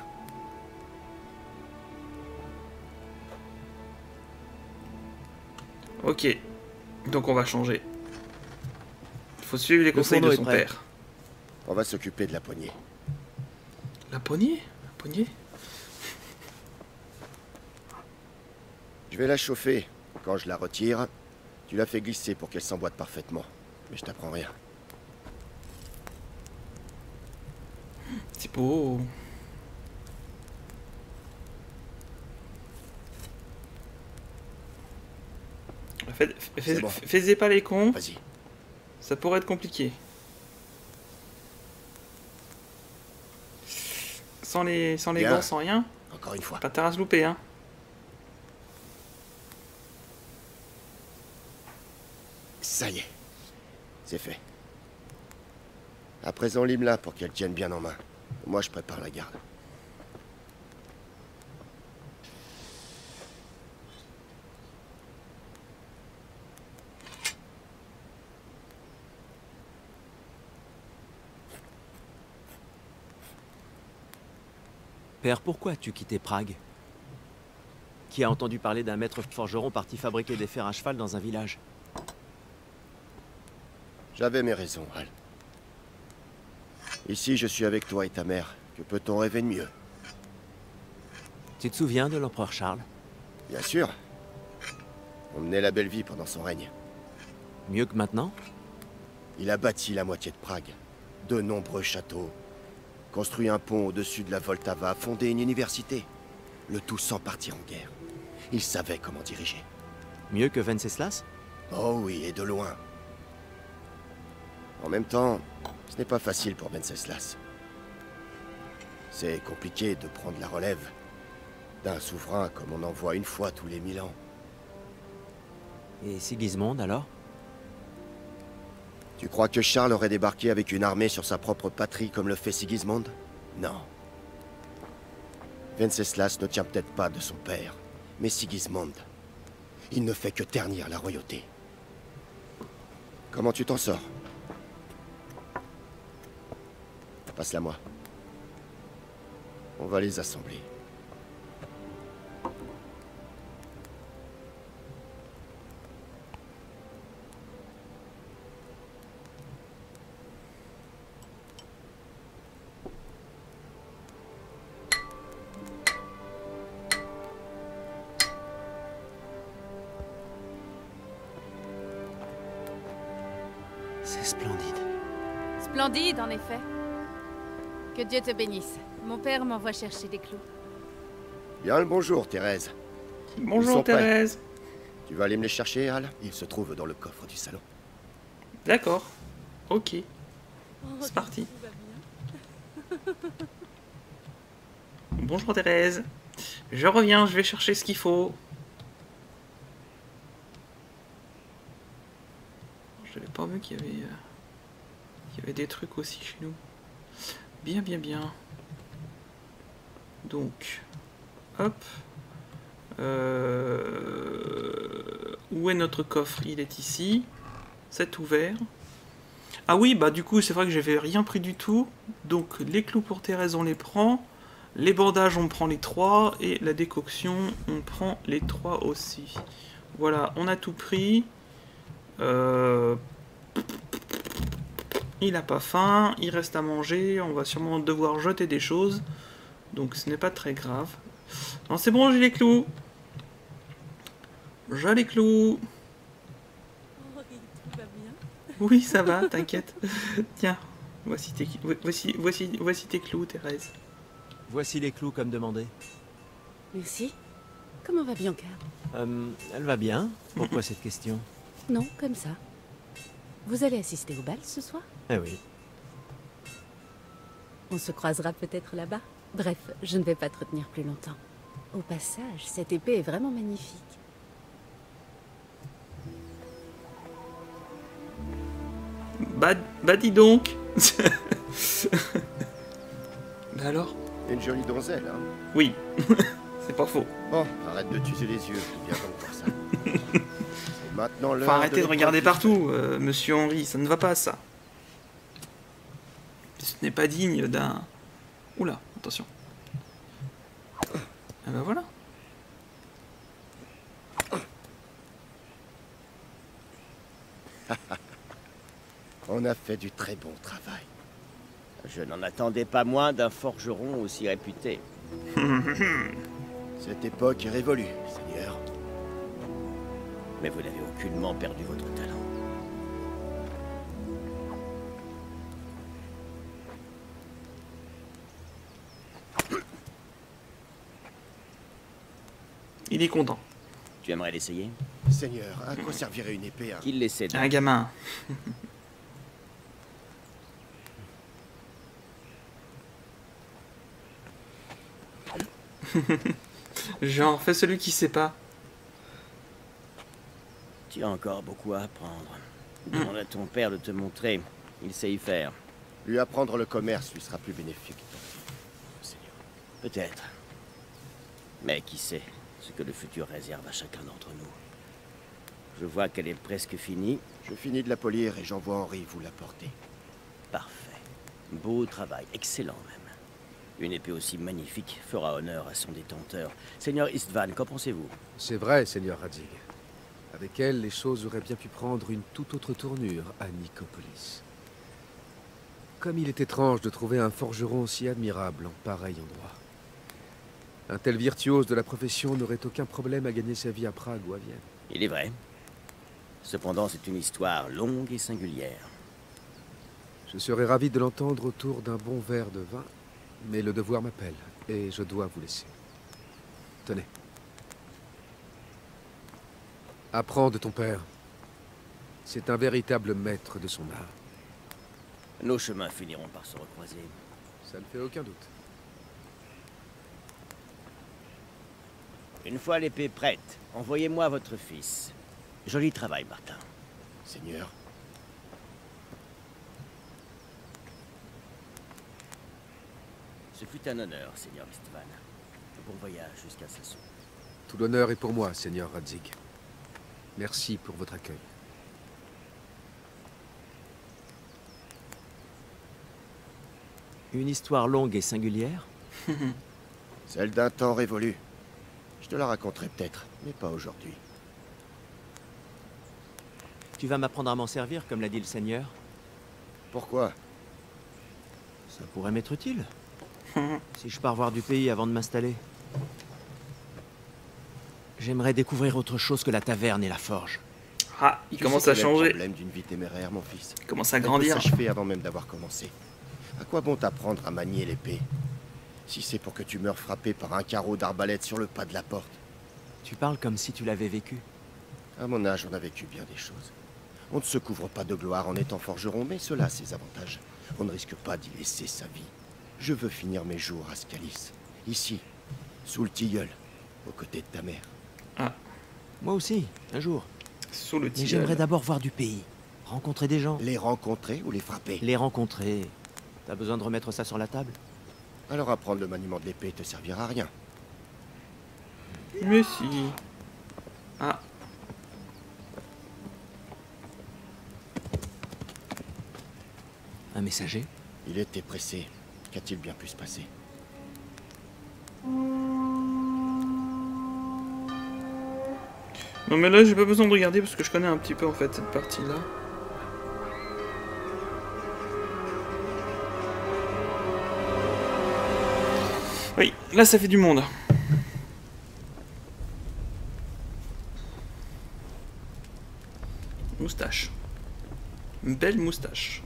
Ok, donc on va changer. Il faut suivre les conseils de son père. On va s'occuper de la poignée. La poignée? La poignée? Je vais la chauffer. Quand je la retire, tu la fais glisser pour qu'elle s'emboîte parfaitement. Mais je t'apprends rien. C'est beau. Fais, fais, bon. Faisez pas les cons. Vas-y. Ça pourrait être compliqué. Sans les, sans les gants, sans rien. Encore une fois. Pas ta race loupée, hein. Ça y est. C'est fait. À présent, lime-la pour qu'elle tienne bien en main. Moi, je prépare la garde. Père, pourquoi as-tu quitté Prague? Qui a entendu parler d'un maître forgeron parti fabriquer des fers à cheval dans un village? J'avais mes raisons, Al. Ici, je suis avec toi et ta mère. Que peut-on rêver de mieux? Tu te souviens de l'empereur Charles? Bien sûr. On menait la belle vie pendant son règne. Mieux que maintenant? Il a bâti la moitié de Prague, de nombreux châteaux, construit un pont au-dessus de la Vltava, fondé une université, le tout sans partir en guerre. Il savait comment diriger. Mieux que Venceslas? Oh oui, et de loin. En même temps, ce n'est pas facile pour Venceslas. C'est compliqué de prendre la relève d'un souverain comme on en voit une fois tous les mille ans. Et Sigismond, alors? Tu crois que Charles aurait débarqué avec une armée sur sa propre patrie comme le fait Sigismond? Non. Venceslas ne tient peut-être pas de son père, mais Sigismond, il ne fait que ternir la royauté. Comment tu t'en sors? Passe-la moi. On va les assembler. C'est splendide. Splendide, en effet. Que Dieu te bénisse. Mon père m'envoie chercher des clous. Bien le bonjour, Thérèse. Bonjour, Thérèse. Tu vas aller me les chercher, Al? Ils se trouvent dans le coffre du salon. D'accord. Ok. C'est parti. Bonjour, Thérèse. Je reviens, je vais chercher ce qu'il faut. J'avais pas vu qu'il y avait... Euh, qu'il y avait des trucs aussi chez nous. Bien, bien, bien. Donc, hop. Euh, où est notre coffre? Il est ici. C'est ouvert. Ah oui, bah du coup, c'est vrai que j'avais rien pris du tout. Donc, les clous pour Thérèse, on les prend. Les bandages, on prend les trois. Et la décoction, on prend les trois aussi. Voilà, on a tout pris. Euh... Il n'a pas faim, il reste à manger, on va sûrement devoir jeter des choses, donc ce n'est pas très grave. Non, c'est bon, j'ai les clous. J'ai les clous. Oui, ça va, t'inquiète. Tiens, voici tes, voici, voici, voici tes clous, Thérèse. Voici les clous comme demandé. Merci. Comment va Bianca? Euh, elle va bien. Pourquoi cette question? Non, comme ça. Vous allez assister au bal ce soir? Eh oui. On se croisera peut-être là-bas. Bref, je ne vais pas te retenir plus longtemps. Au passage, cette épée est vraiment magnifique. Bah, bah dis donc. Bah alors? Une jolie donzelle, hein? Oui, c'est pas faux. Bon, arrête de t'user les yeux, je viens donc pour ça. Maintenant, Faut arrêter de, de regarder partout, euh, monsieur Henri, ça ne va pas, ça. Ce n'est pas digne d'un... Oula, attention. Ah ben voilà. On a fait du très bon travail. Je n'en attendais pas moins d'un forgeron aussi réputé. Cette époque est révolue, Seigneur. Mais vous n'avez aucunement perdu votre talent. Il est content. Tu aimerais l'essayer? Seigneur, à quoi servirait une épée à... Qu'il l'essaie. Un gamin. Genre, fais celui qui sait pas. Tu as encore beaucoup à apprendre. Demande à ton père de te montrer. Il sait y faire. Lui apprendre le commerce lui sera plus bénéfique. Seigneur. Peut-être. Mais qui sait ce que le futur réserve à chacun d'entre nous. Je vois qu'elle est presque finie. Je finis de la polir et j'envoie Henri vous l'apporter. Parfait. Beau travail. Excellent même. Une épée aussi magnifique fera honneur à son détenteur. Seigneur Istvan, qu'en pensez-vous? C'est vrai, Seigneur Radzig. Avec elle, les choses auraient bien pu prendre une toute autre tournure à Nicopolis. Comme il est étrange de trouver un forgeron aussi admirable en pareil endroit. Un tel virtuose de la profession n'aurait aucun problème à gagner sa vie à Prague ou à Vienne. Il est vrai. Cependant, c'est une histoire longue et singulière. Je serais ravi de l'entendre autour d'un bon verre de vin, mais le devoir m'appelle, et je dois vous laisser. Tenez. Apprends de ton père. C'est un véritable maître de son art. Nos chemins finiront par se recroiser. Ça ne fait aucun doute. Une fois l'épée prête, envoyez-moi votre fils. Joli travail, Martin. Seigneur. Ce fut un honneur, Seigneur Istvan. Bon voyage jusqu'à Sasson. Tout l'honneur est pour moi, Seigneur Radzig. Merci pour votre accueil. Une histoire longue et singulière? Celle d'un temps révolu. Je te la raconterai peut-être, mais pas aujourd'hui. Tu vas m'apprendre à m'en servir, comme l'a dit le Seigneur? Pourquoi? Ça pourrait m'être utile. Si je pars voir du pays avant de m'installer. J'aimerais découvrir autre chose que la taverne et la forge. Ah, il tu commence sais à quel est le changer. problème d'une vie téméraire, mon fils. Il commence à Elle peut grandir. s'achever avant même d'avoir commencé. À quoi bon t'apprendre à manier l'épée, si c'est pour que tu meurs frappé par un carreau d'arbalète sur le pas de la porte? Tu parles comme si tu l'avais vécu. À mon âge, on a vécu bien des choses. On ne se couvre pas de gloire en étant forgeron, mais cela a ses avantages. On ne risque pas d'y laisser sa vie. Je veux finir mes jours à Scalis, ici, sous le tilleul, aux côtés de ta mère. Ah. Moi aussi, un jour. Sous le Mais tilleul. j'aimerais d'abord voir du pays. Rencontrer des gens. Les rencontrer ou les frapper? Les rencontrer. T'as besoin de remettre ça sur la table? Alors apprendre le maniement de l'épée te servira à rien. Mais si. Ah. Un messager? Il était pressé. Qu'a-t-il bien pu se passer? Non mais là j'ai pas besoin de regarder parce que je connais un petit peu en fait cette partie là. Oui, là ça fait du monde. Moustache. Une belle moustache.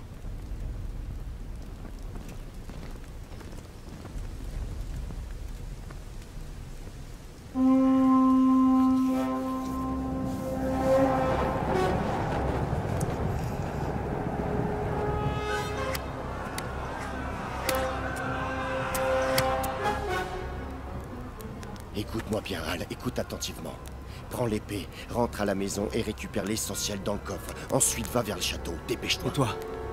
Écoute-moi bien, Hal, écoute attentivement. Prends l'épée, rentre à la maison et récupère l'essentiel dans le coffre. Ensuite, va vers le château, dépêche-toi. Et toi?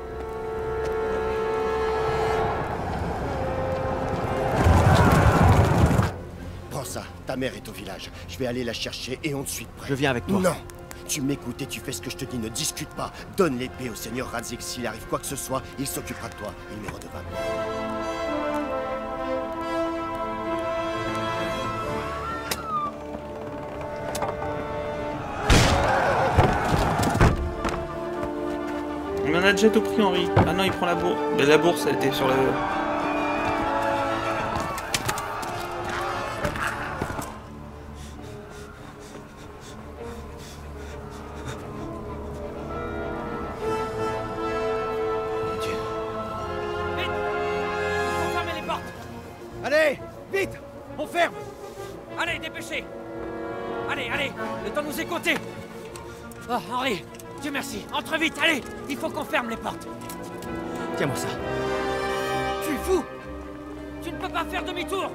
Prends ça, ta mère est au village. Je vais aller la chercher et on te suit de près. Je viens avec toi. Non! Tu m'écoutes et tu fais ce que je te dis, ne discute pas. Donne l'épée au seigneur Radzig. S'il arrive quoi que ce soit, il s'occupera de toi. Il m'est redevable. On en a déjà tout pris, Henri. Ah non, il prend la bourse. Mais la bourse, elle était sur le... Fermez les portes! Allez, vite! On ferme! Allez, dépêchez! Allez, allez, le temps nous est compté! Oh, Henri, Dieu merci, entre vite, allez! Il faut qu'on ferme les portes! Tiens-moi ça. Tu es fou! Tu ne peux pas faire demi-tour!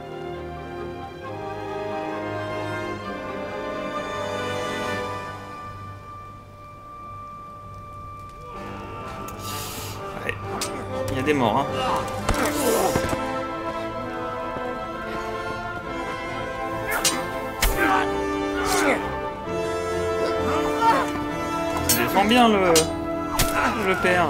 Ouais. Il y a des morts, hein. Il défend bien le... le père.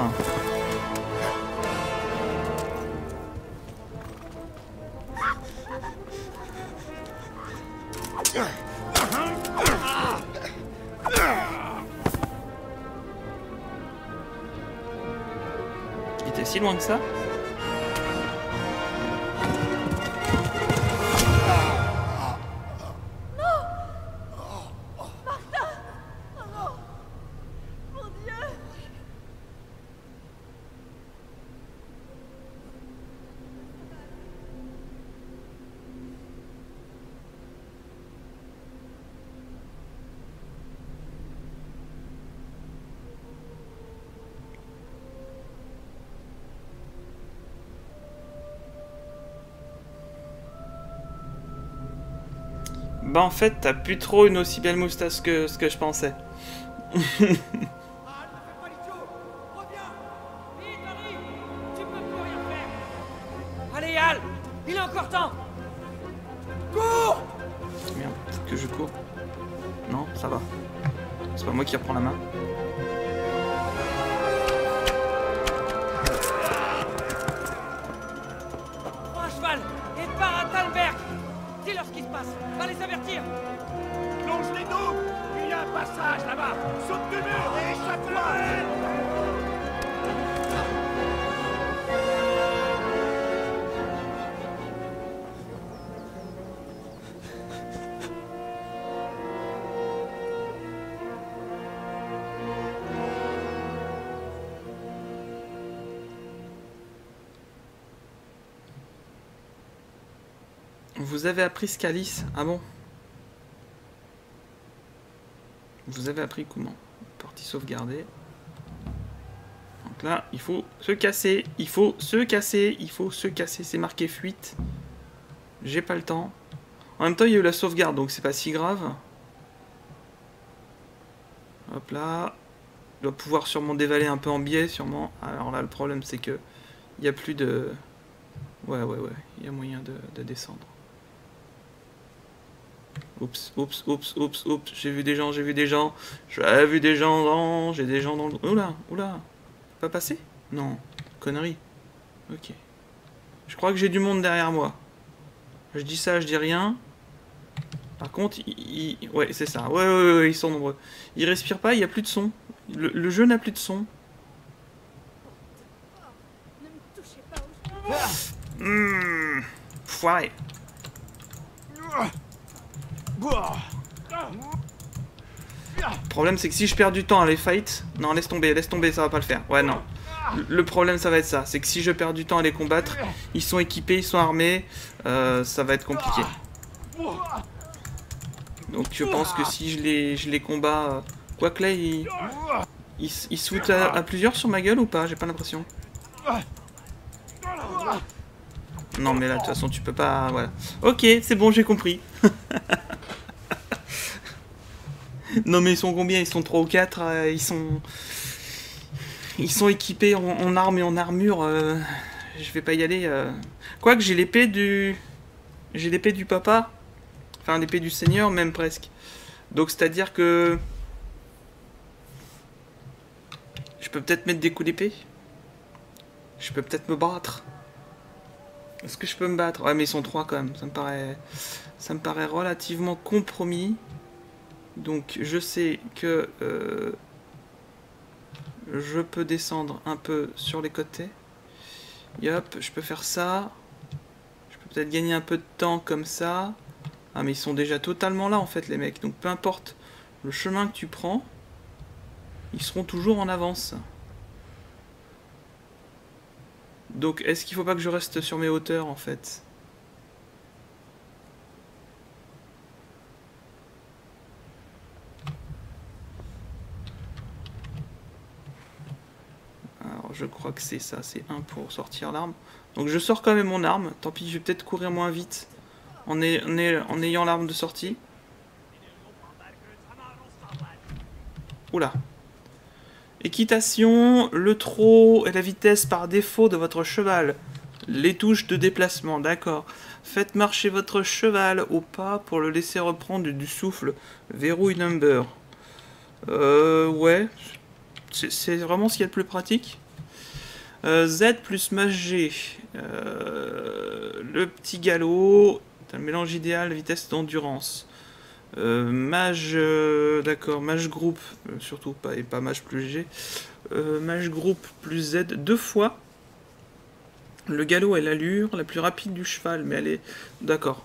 Il était si loin que ça? Martin! Bah en fait, t'as plus trop une aussi belle moustache que ce que je pensais. Allez, Al, il est encore temps. Cours! Merde, faut que je cours. Non, ça va. C'est pas moi qui reprends la main. Prends un cheval et pars à Talberg. Dis-leur ce qui se passe. Va les avertir. Longe les dos. Il y a un passage là-bas. Saute du mur et échappe-toi. Vous avez appris Scalis? Ah bon? Vous avez appris comment? Partie sauvegardée. Donc là, il faut se casser. Il faut se casser. Il faut se casser. C'est marqué fuite. J'ai pas le temps. En même temps, il y a eu la sauvegarde, donc c'est pas si grave. Hop là. Il doit pouvoir sûrement dévaler un peu en biais, sûrement. Alors là, le problème, c'est que il n'y a plus de... Ouais, ouais, ouais. Il y a moyen de, de descendre. Oups, oups, oups, oups, oups, j'ai vu des gens, j'ai vu des gens, j'ai vu des gens dans, j'ai des gens dans le... Oula, oula, pas passé? Non, connerie. Ok. Je crois que j'ai du monde derrière moi. Je dis ça, je dis rien. Par contre, il... il... ouais, c'est ça, ouais, ouais, ouais, ils sont nombreux. Ils respirent pas, il n'y a plus de son. Le, le jeu n'a plus de son. Mmh, foiré. Le problème c'est que si je perds du temps à les fight... Non, laisse tomber, laisse tomber, ça va pas le faire. Ouais, non. Le problème ça va être ça, c'est que si je perds du temps à les combattre, ils sont équipés, ils sont armés, euh, ça va être compliqué. Donc je pense que si je les, je les combats... Euh... Quoique là, ils... Ils, ils se foutent à, à plusieurs sur ma gueule ou pas? J'ai pas l'impression. Non mais là de toute façon tu peux pas... Voilà. Ok, c'est bon, j'ai compris. Non mais ils sont combien? Ils sont trois ou quatre, euh, ils sont... Ils sont équipés en, en armes et en armure. Euh... Je vais pas y aller. Euh... Quoique j'ai l'épée du... J'ai l'épée du papa. Enfin l'épée du seigneur même presque. Donc c'est à dire que... Je peux peut-être mettre des coups d'épée. Je peux peut-être me battre. Est-ce que je peux me battre? Ouais mais ils sont trois quand même. Ça me paraît... Ça me paraît relativement compromis. Donc je sais que... Euh... Je peux descendre un peu sur les côtés. Yop, je peux faire ça. Je peux peut-être gagner un peu de temps comme ça. Ah mais ils sont déjà totalement là en fait les mecs. Donc peu importe le chemin que tu prends, ils seront toujours en avance. Donc est-ce qu'il faut pas que je reste sur mes hauteurs en fait? Alors je crois que c'est ça, c'est un pour sortir l'arme. Donc je sors quand même mon arme, tant pis je vais peut-être courir moins vite en, ay en, ay en ayant l'arme de sortie. Oula. Équitation, le trot et la vitesse par défaut de votre cheval. Les touches de déplacement, d'accord. Faites marcher votre cheval au pas pour le laisser reprendre du souffle. Verrouille number. Euh, ouais. C'est vraiment ce qu'il y a de plus pratique. Euh, Z plus mage G. Euh, le petit galop. C'est un mélange idéal, vitesse d'endurance. Euh, mage, euh, d'accord, mage groupe, euh, surtout pas, et pas mage plus G. Euh, mage groupe plus Z deux fois. Le galop est l'allure la plus rapide du cheval, mais elle est... D'accord.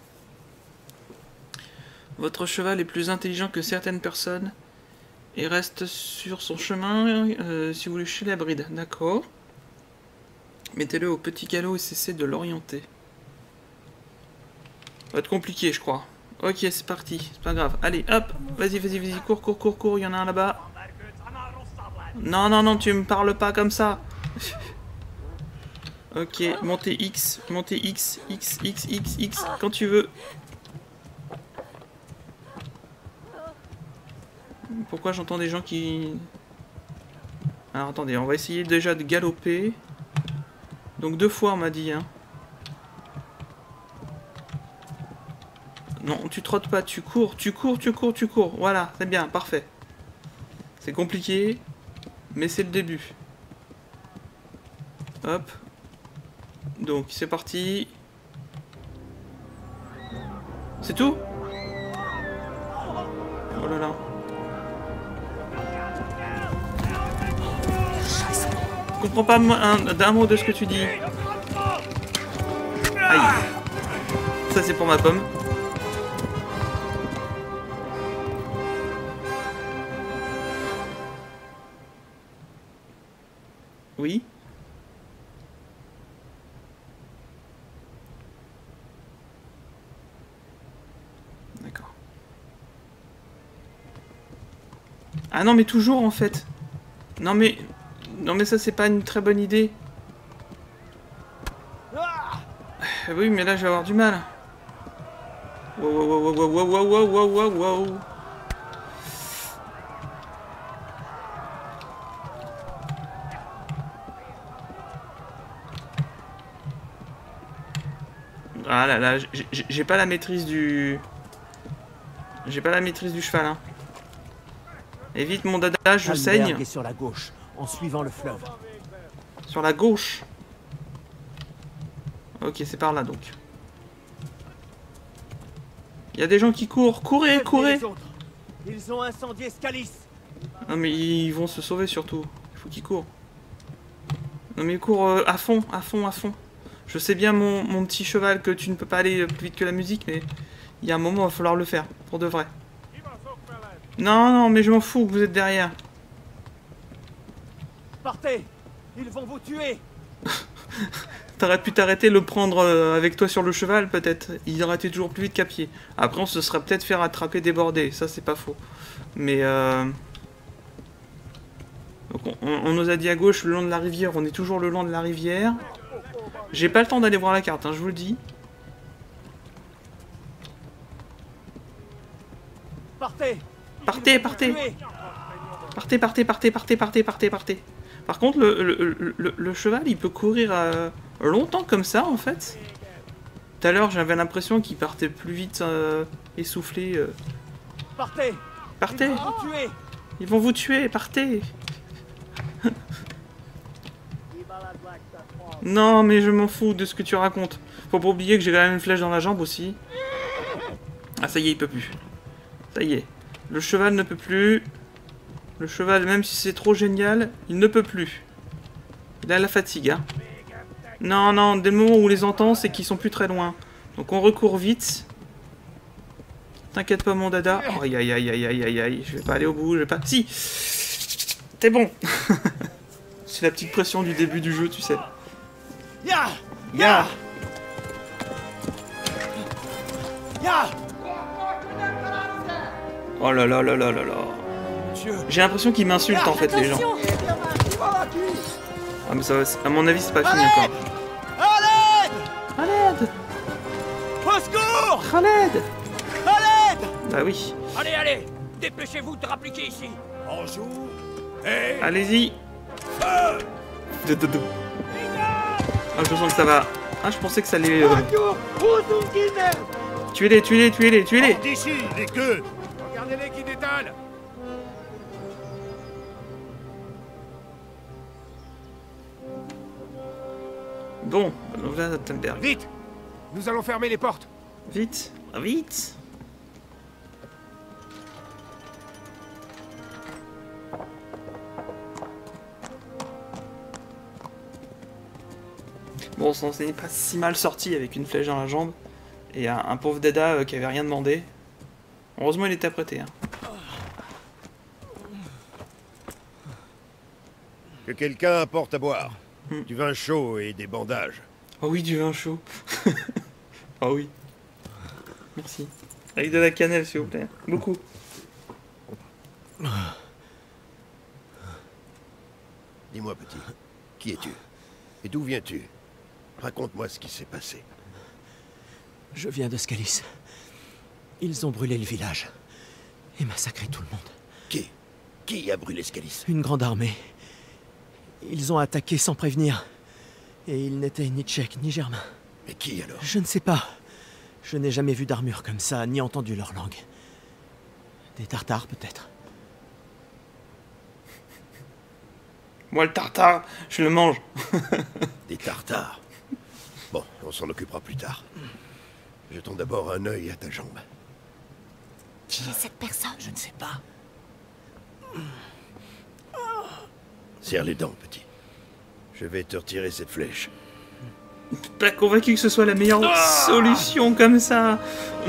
Votre cheval est plus intelligent que certaines personnes et reste sur son chemin euh, si vous léchez la bride. D'accord. Mettez-le au petit galop et cessez de l'orienter. Ça va être compliqué, je crois. Ok, c'est parti, c'est pas grave. Allez, hop, vas-y, vas-y, vas-y, cours, cours, cours, cours, il y en a un là-bas. Non, non, non, tu me parles pas comme ça. Ok, montez X, montez X, X, X, X, X, quand tu veux. Pourquoi j'entends des gens qui... Alors attendez, on va essayer déjà de galoper. Donc deux fois on m'a dit, hein. Non, tu trottes pas, tu cours, tu cours, tu cours, tu cours. Voilà, c'est bien, parfait. C'est compliqué, mais c'est le début. Hop. Donc, c'est parti. C'est tout? Oh là là. Je comprends pas un, d'un mot de ce que tu dis. Aïe. Ça, c'est pour ma pomme. Oui. D'accord. Ah non mais toujours en fait. Non mais... Non mais ça c'est pas une très bonne idée. Oui mais là je vais avoir du mal. Wow wow wow wow wow wow wow wow wow. Ah là là, j'ai pas la maîtrise du... J'ai pas la maîtrise du cheval, hein. Évite mon dada, je saigne. Est sur la gauche, en suivant le fleuve. Sur la gauche. Ok, c'est par là donc. Il y a des gens qui courent. Courez, courez. Ils ont incendié Scalis. Non mais ils vont se sauver surtout. Il faut qu'ils courent. Non mais ils courent euh, à fond, à fond, à fond. Je sais bien mon, mon petit cheval que tu ne peux pas aller plus vite que la musique, mais il y a un moment il va falloir le faire, pour de vrai. Non, non, mais je m'en fous que vous êtes derrière. Partez, ils vont vous tuer. T'aurais pu t'arrêter, le prendre euh, avec toi sur le cheval, peut-être. Il aurait été toujours plus vite qu'à pied. Après, on se serait peut-être fait rattraper, déborder. Ça, c'est pas faux. Mais, euh... Donc, on, on nous a dit à gauche, le long de la rivière. On est toujours le long de la rivière. J'ai pas le temps d'aller voir la carte, hein, je vous le dis. Partez. Partez, partez. Partez, partez, partez, partez, partez, partez, partez. Par contre, le, le, le, le cheval, il peut courir euh, longtemps comme ça, en fait. Tout à l'heure, j'avais l'impression qu'il partait plus vite, euh, essoufflé. Euh. Partez. Partez. Ils vont vous tuer. Ils vont vous tuer, partez. Non, mais je m'en fous de ce que tu racontes. Faut pas oublier que j'ai quand même une flèche dans la jambe aussi. Ah, ça y est, il peut plus. Ça y est. Le cheval ne peut plus. Le cheval, même si c'est trop génial, il ne peut plus. Il a la fatigue, hein. Non, non, dès le moment où on les entend, c'est qu'ils sont plus très loin. Donc on recourt vite. T'inquiète pas, mon dada. Oh, aïe, aïe, aïe, aïe, aïe, aïe, aïe. Je vais pas aller au bout, je vais pas... Si. T'es bon. C'est la petite pression du début du jeu, tu sais. Ya Ya Ya Oh là là là là là là. J'ai l'impression qu'ils m'insultent en fait, les gens. Ah mais ça va, à mon avis c'est pas fini encore. Khaled Khaled Au secours Khaled Khaled Bah oui. Allez, allez, dépêchez-vous de rappliquer ici. Bonjour. Hey. Allez-y. De, de, de. Ah, je sens que ça va. Ah, je pensais que ça allait... Euh... Tuez-les, tuez-les, tuez-les, tuez-les. D'ici, les queues. Regardez-les qui détalent. Bon, donc là, Thunberg. Vite. Nous allons fermer les portes. Vite, vite. Bon, on s'en est pas si mal sorti avec une flèche dans la jambe. Et un, un pauvre dada euh, qui avait rien demandé. Heureusement, il était apprêté. Hein. Que quelqu'un apporte à boire. Hmm. Du vin chaud et des bandages. Oh oui, du vin chaud. Oh oui. Merci. Avec de la cannelle, s'il vous plaît. Beaucoup. Dis-moi, petit, qui es-tu? Et d'où viens-tu? Raconte-moi ce qui s'est passé. Je viens de Scalis. Ils ont brûlé le village et massacré tout le monde. Qui Qui a brûlé Scalis? Une grande armée. Ils ont attaqué sans prévenir. Et ils n'étaient ni tchèques ni germains. Mais qui alors? Je ne sais pas. Je n'ai jamais vu d'armure comme ça, ni entendu leur langue. Des Tartares, peut-être. Moi, le tartare, je le mange. Des Tartares. Bon, on s'en occupera plus tard. Jetons d'abord un œil à ta jambe. Qui est cette personne? Je ne sais pas. Serre les dents, petit. Je vais te retirer cette flèche. Pas convaincu que ce soit la meilleure solution comme ça.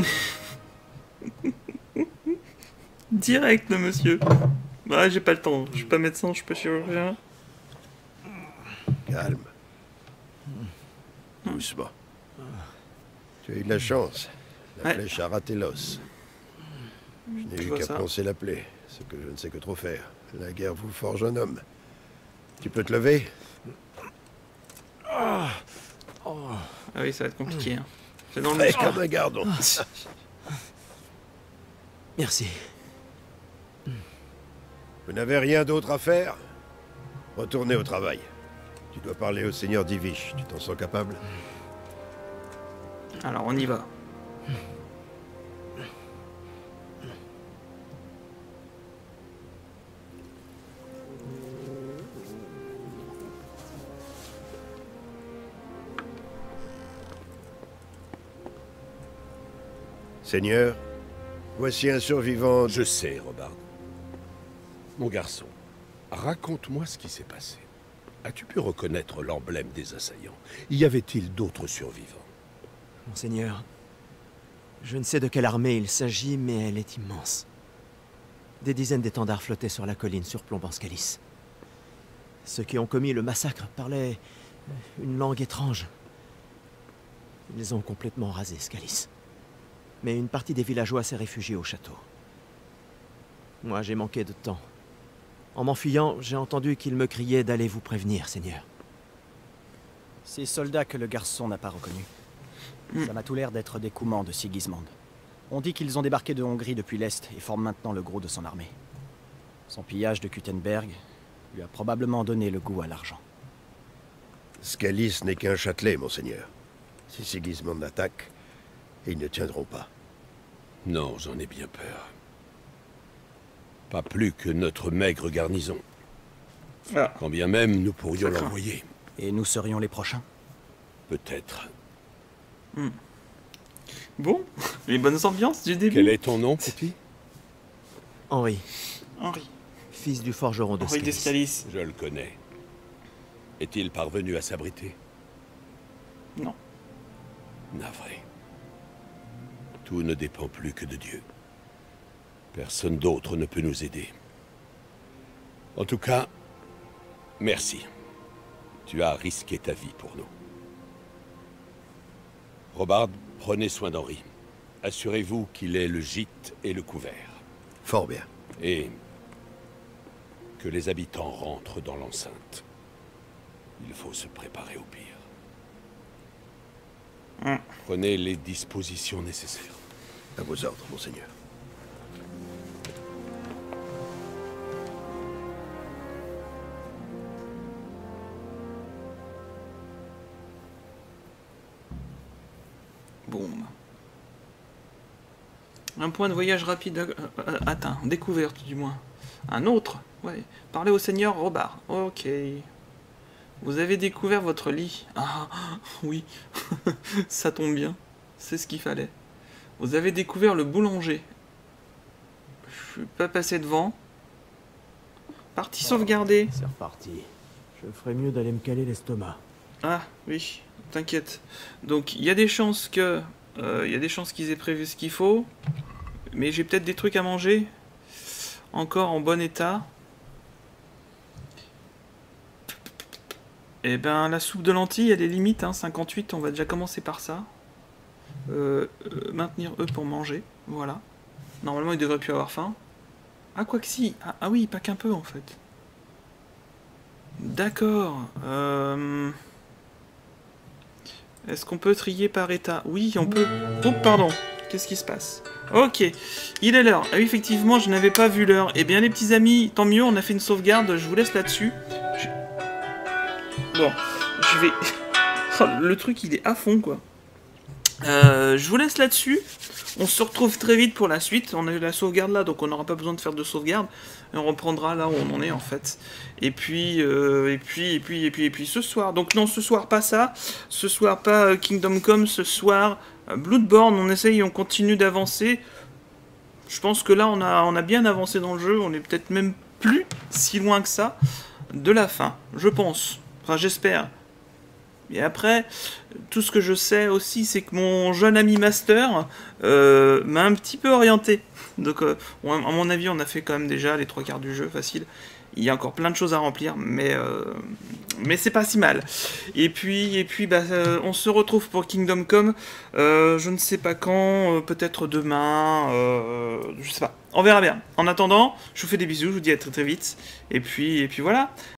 Direct, le monsieur. Bah, j'ai pas le temps. Je suis pas médecin, je suis pas chirurgien. Calme. Doucement. Tu as eu de la chance. La Ouais. flèche a raté l'os. Je n'ai Tu eu vois qu'à ça. poncer la plaie, ce que je ne sais que trop faire. La guerre vous forge un homme. Tu peux te lever? Ah oui, ça va être compliqué. Hein. C'est dans le Frais muscle. comme un gardon. Merci. Vous n'avez rien d'autre à faire? Retournez au travail. Tu dois parler au seigneur Divish. Tu t'en sens capable? Alors, on y va. Seigneur, voici un survivant... Je sais, Robard. Mon garçon, raconte-moi ce qui s'est passé. As-tu pu reconnaître l'emblème des assaillants? Y avait-il d'autres survivants? Monseigneur, je ne sais de quelle armée il s'agit, mais elle est immense. Des dizaines d'étendards flottaient sur la colline surplombant Scalis. Ceux qui ont commis le massacre parlaient une langue étrange. Ils ont complètement rasé Scalis. Mais une partie des villageois s'est réfugiée au château. Moi, j'ai manqué de temps. En m'enfuyant, j'ai entendu qu'ils me criaient d'aller vous prévenir, Seigneur. Ces soldats que le garçon n'a pas reconnus. Ça m'a tout l'air d'être des Coumans de Sigismond. On dit qu'ils ont débarqué de Hongrie depuis l'Est et forment maintenant le gros de son armée. Son pillage de Kuttenberg lui a probablement donné le goût à l'argent. Scalis n'est qu'un châtelet, monseigneur. Si Sigismond attaque, ils ne tiendront pas. Non, j'en ai bien peur. Pas plus que notre maigre garnison. Ah. Quand bien même nous pourrions l'envoyer. Et nous serions les prochains? Peut-être. Hmm. Bon, les bonnes ambiances du début. Quel est ton nom, petit? Henri. Henri. Fils du forgeron de Henri d'Escalis. Je le connais. Est-il parvenu à s'abriter? Non. Navré. Tout ne dépend plus que de Dieu. Personne d'autre ne peut nous aider. En tout cas, merci. Tu as risqué ta vie pour nous. Robard, prenez soin d'Henri. Assurez-vous qu'il ait le gîte et le couvert. Fort bien. Et que les habitants rentrent dans l'enceinte. Il faut se préparer au pire. Mm. Prenez les dispositions nécessaires. À vos ordres, monseigneur. Boum. Un point de voyage rapide euh, euh, atteint. Découverte, du moins. Un autre? Ouais. Parlez au seigneur Robard. Ok. Vous avez découvert votre lit. Ah, oui. Ça tombe bien. C'est ce qu'il fallait. Vous avez découvert le boulanger. Je suis pas passé devant. Partie sauvegardée. C'est reparti. Je ferais mieux d'aller me caler l'estomac. Ah, oui. T'inquiète. Donc, il y a des chances que... Il euh, y a des chances qu'ils aient prévu ce qu'il faut. Mais j'ai peut-être des trucs à manger. Encore en bon état. Eh ben, la soupe de lentilles, elle est limite, hein, cinquante-huit, on va déjà commencer par ça. Euh, euh, maintenir eux pour manger, voilà. Normalement, ils devraient plus avoir faim. Ah, quoi que si. Ah, ah oui, pas qu'un peu, en fait. D'accord. Euh... Est-ce qu'on peut trier par état? Oui, on peut... Oh, pardon. Qu'est-ce qui se passe? Ok, il est l'heure. Ah oui, effectivement, je n'avais pas vu l'heure. Eh bien, les petits amis, tant mieux, on a fait une sauvegarde. Je vous laisse là-dessus. Je... Bon, je vais... Le truc, il est à fond, quoi. Euh, je vous laisse là-dessus. On se retrouve très vite pour la suite. On a eu la sauvegarde là, donc on n'aura pas besoin de faire de sauvegarde. Et on reprendra là où on en est, en fait. Et puis, euh, et puis, et puis, et puis, et puis, ce soir. Donc non, ce soir, pas ça. Ce soir, pas euh, Kingdom Come. Ce soir, euh, Bloodborne. On essaye, on continue d'avancer. Je pense que là, on a, on a bien avancé dans le jeu. On est peut-être même plus si loin que ça de la fin. Je pense. Enfin, j'espère. Et après, tout ce que je sais aussi, c'est que mon jeune ami Master euh, m'a un petit peu orienté. Donc, euh, à mon avis, on a fait quand même déjà les trois quarts du jeu, facile. Il y a encore plein de choses à remplir, mais, euh, mais c'est pas si mal. Et puis, et puis bah, euh, on se retrouve pour Kingdom Come, euh, je ne sais pas quand, euh, peut-être demain, euh, je sais pas. On verra bien. En attendant, je vous fais des bisous, je vous dis à très très vite. Et puis, et puis voilà.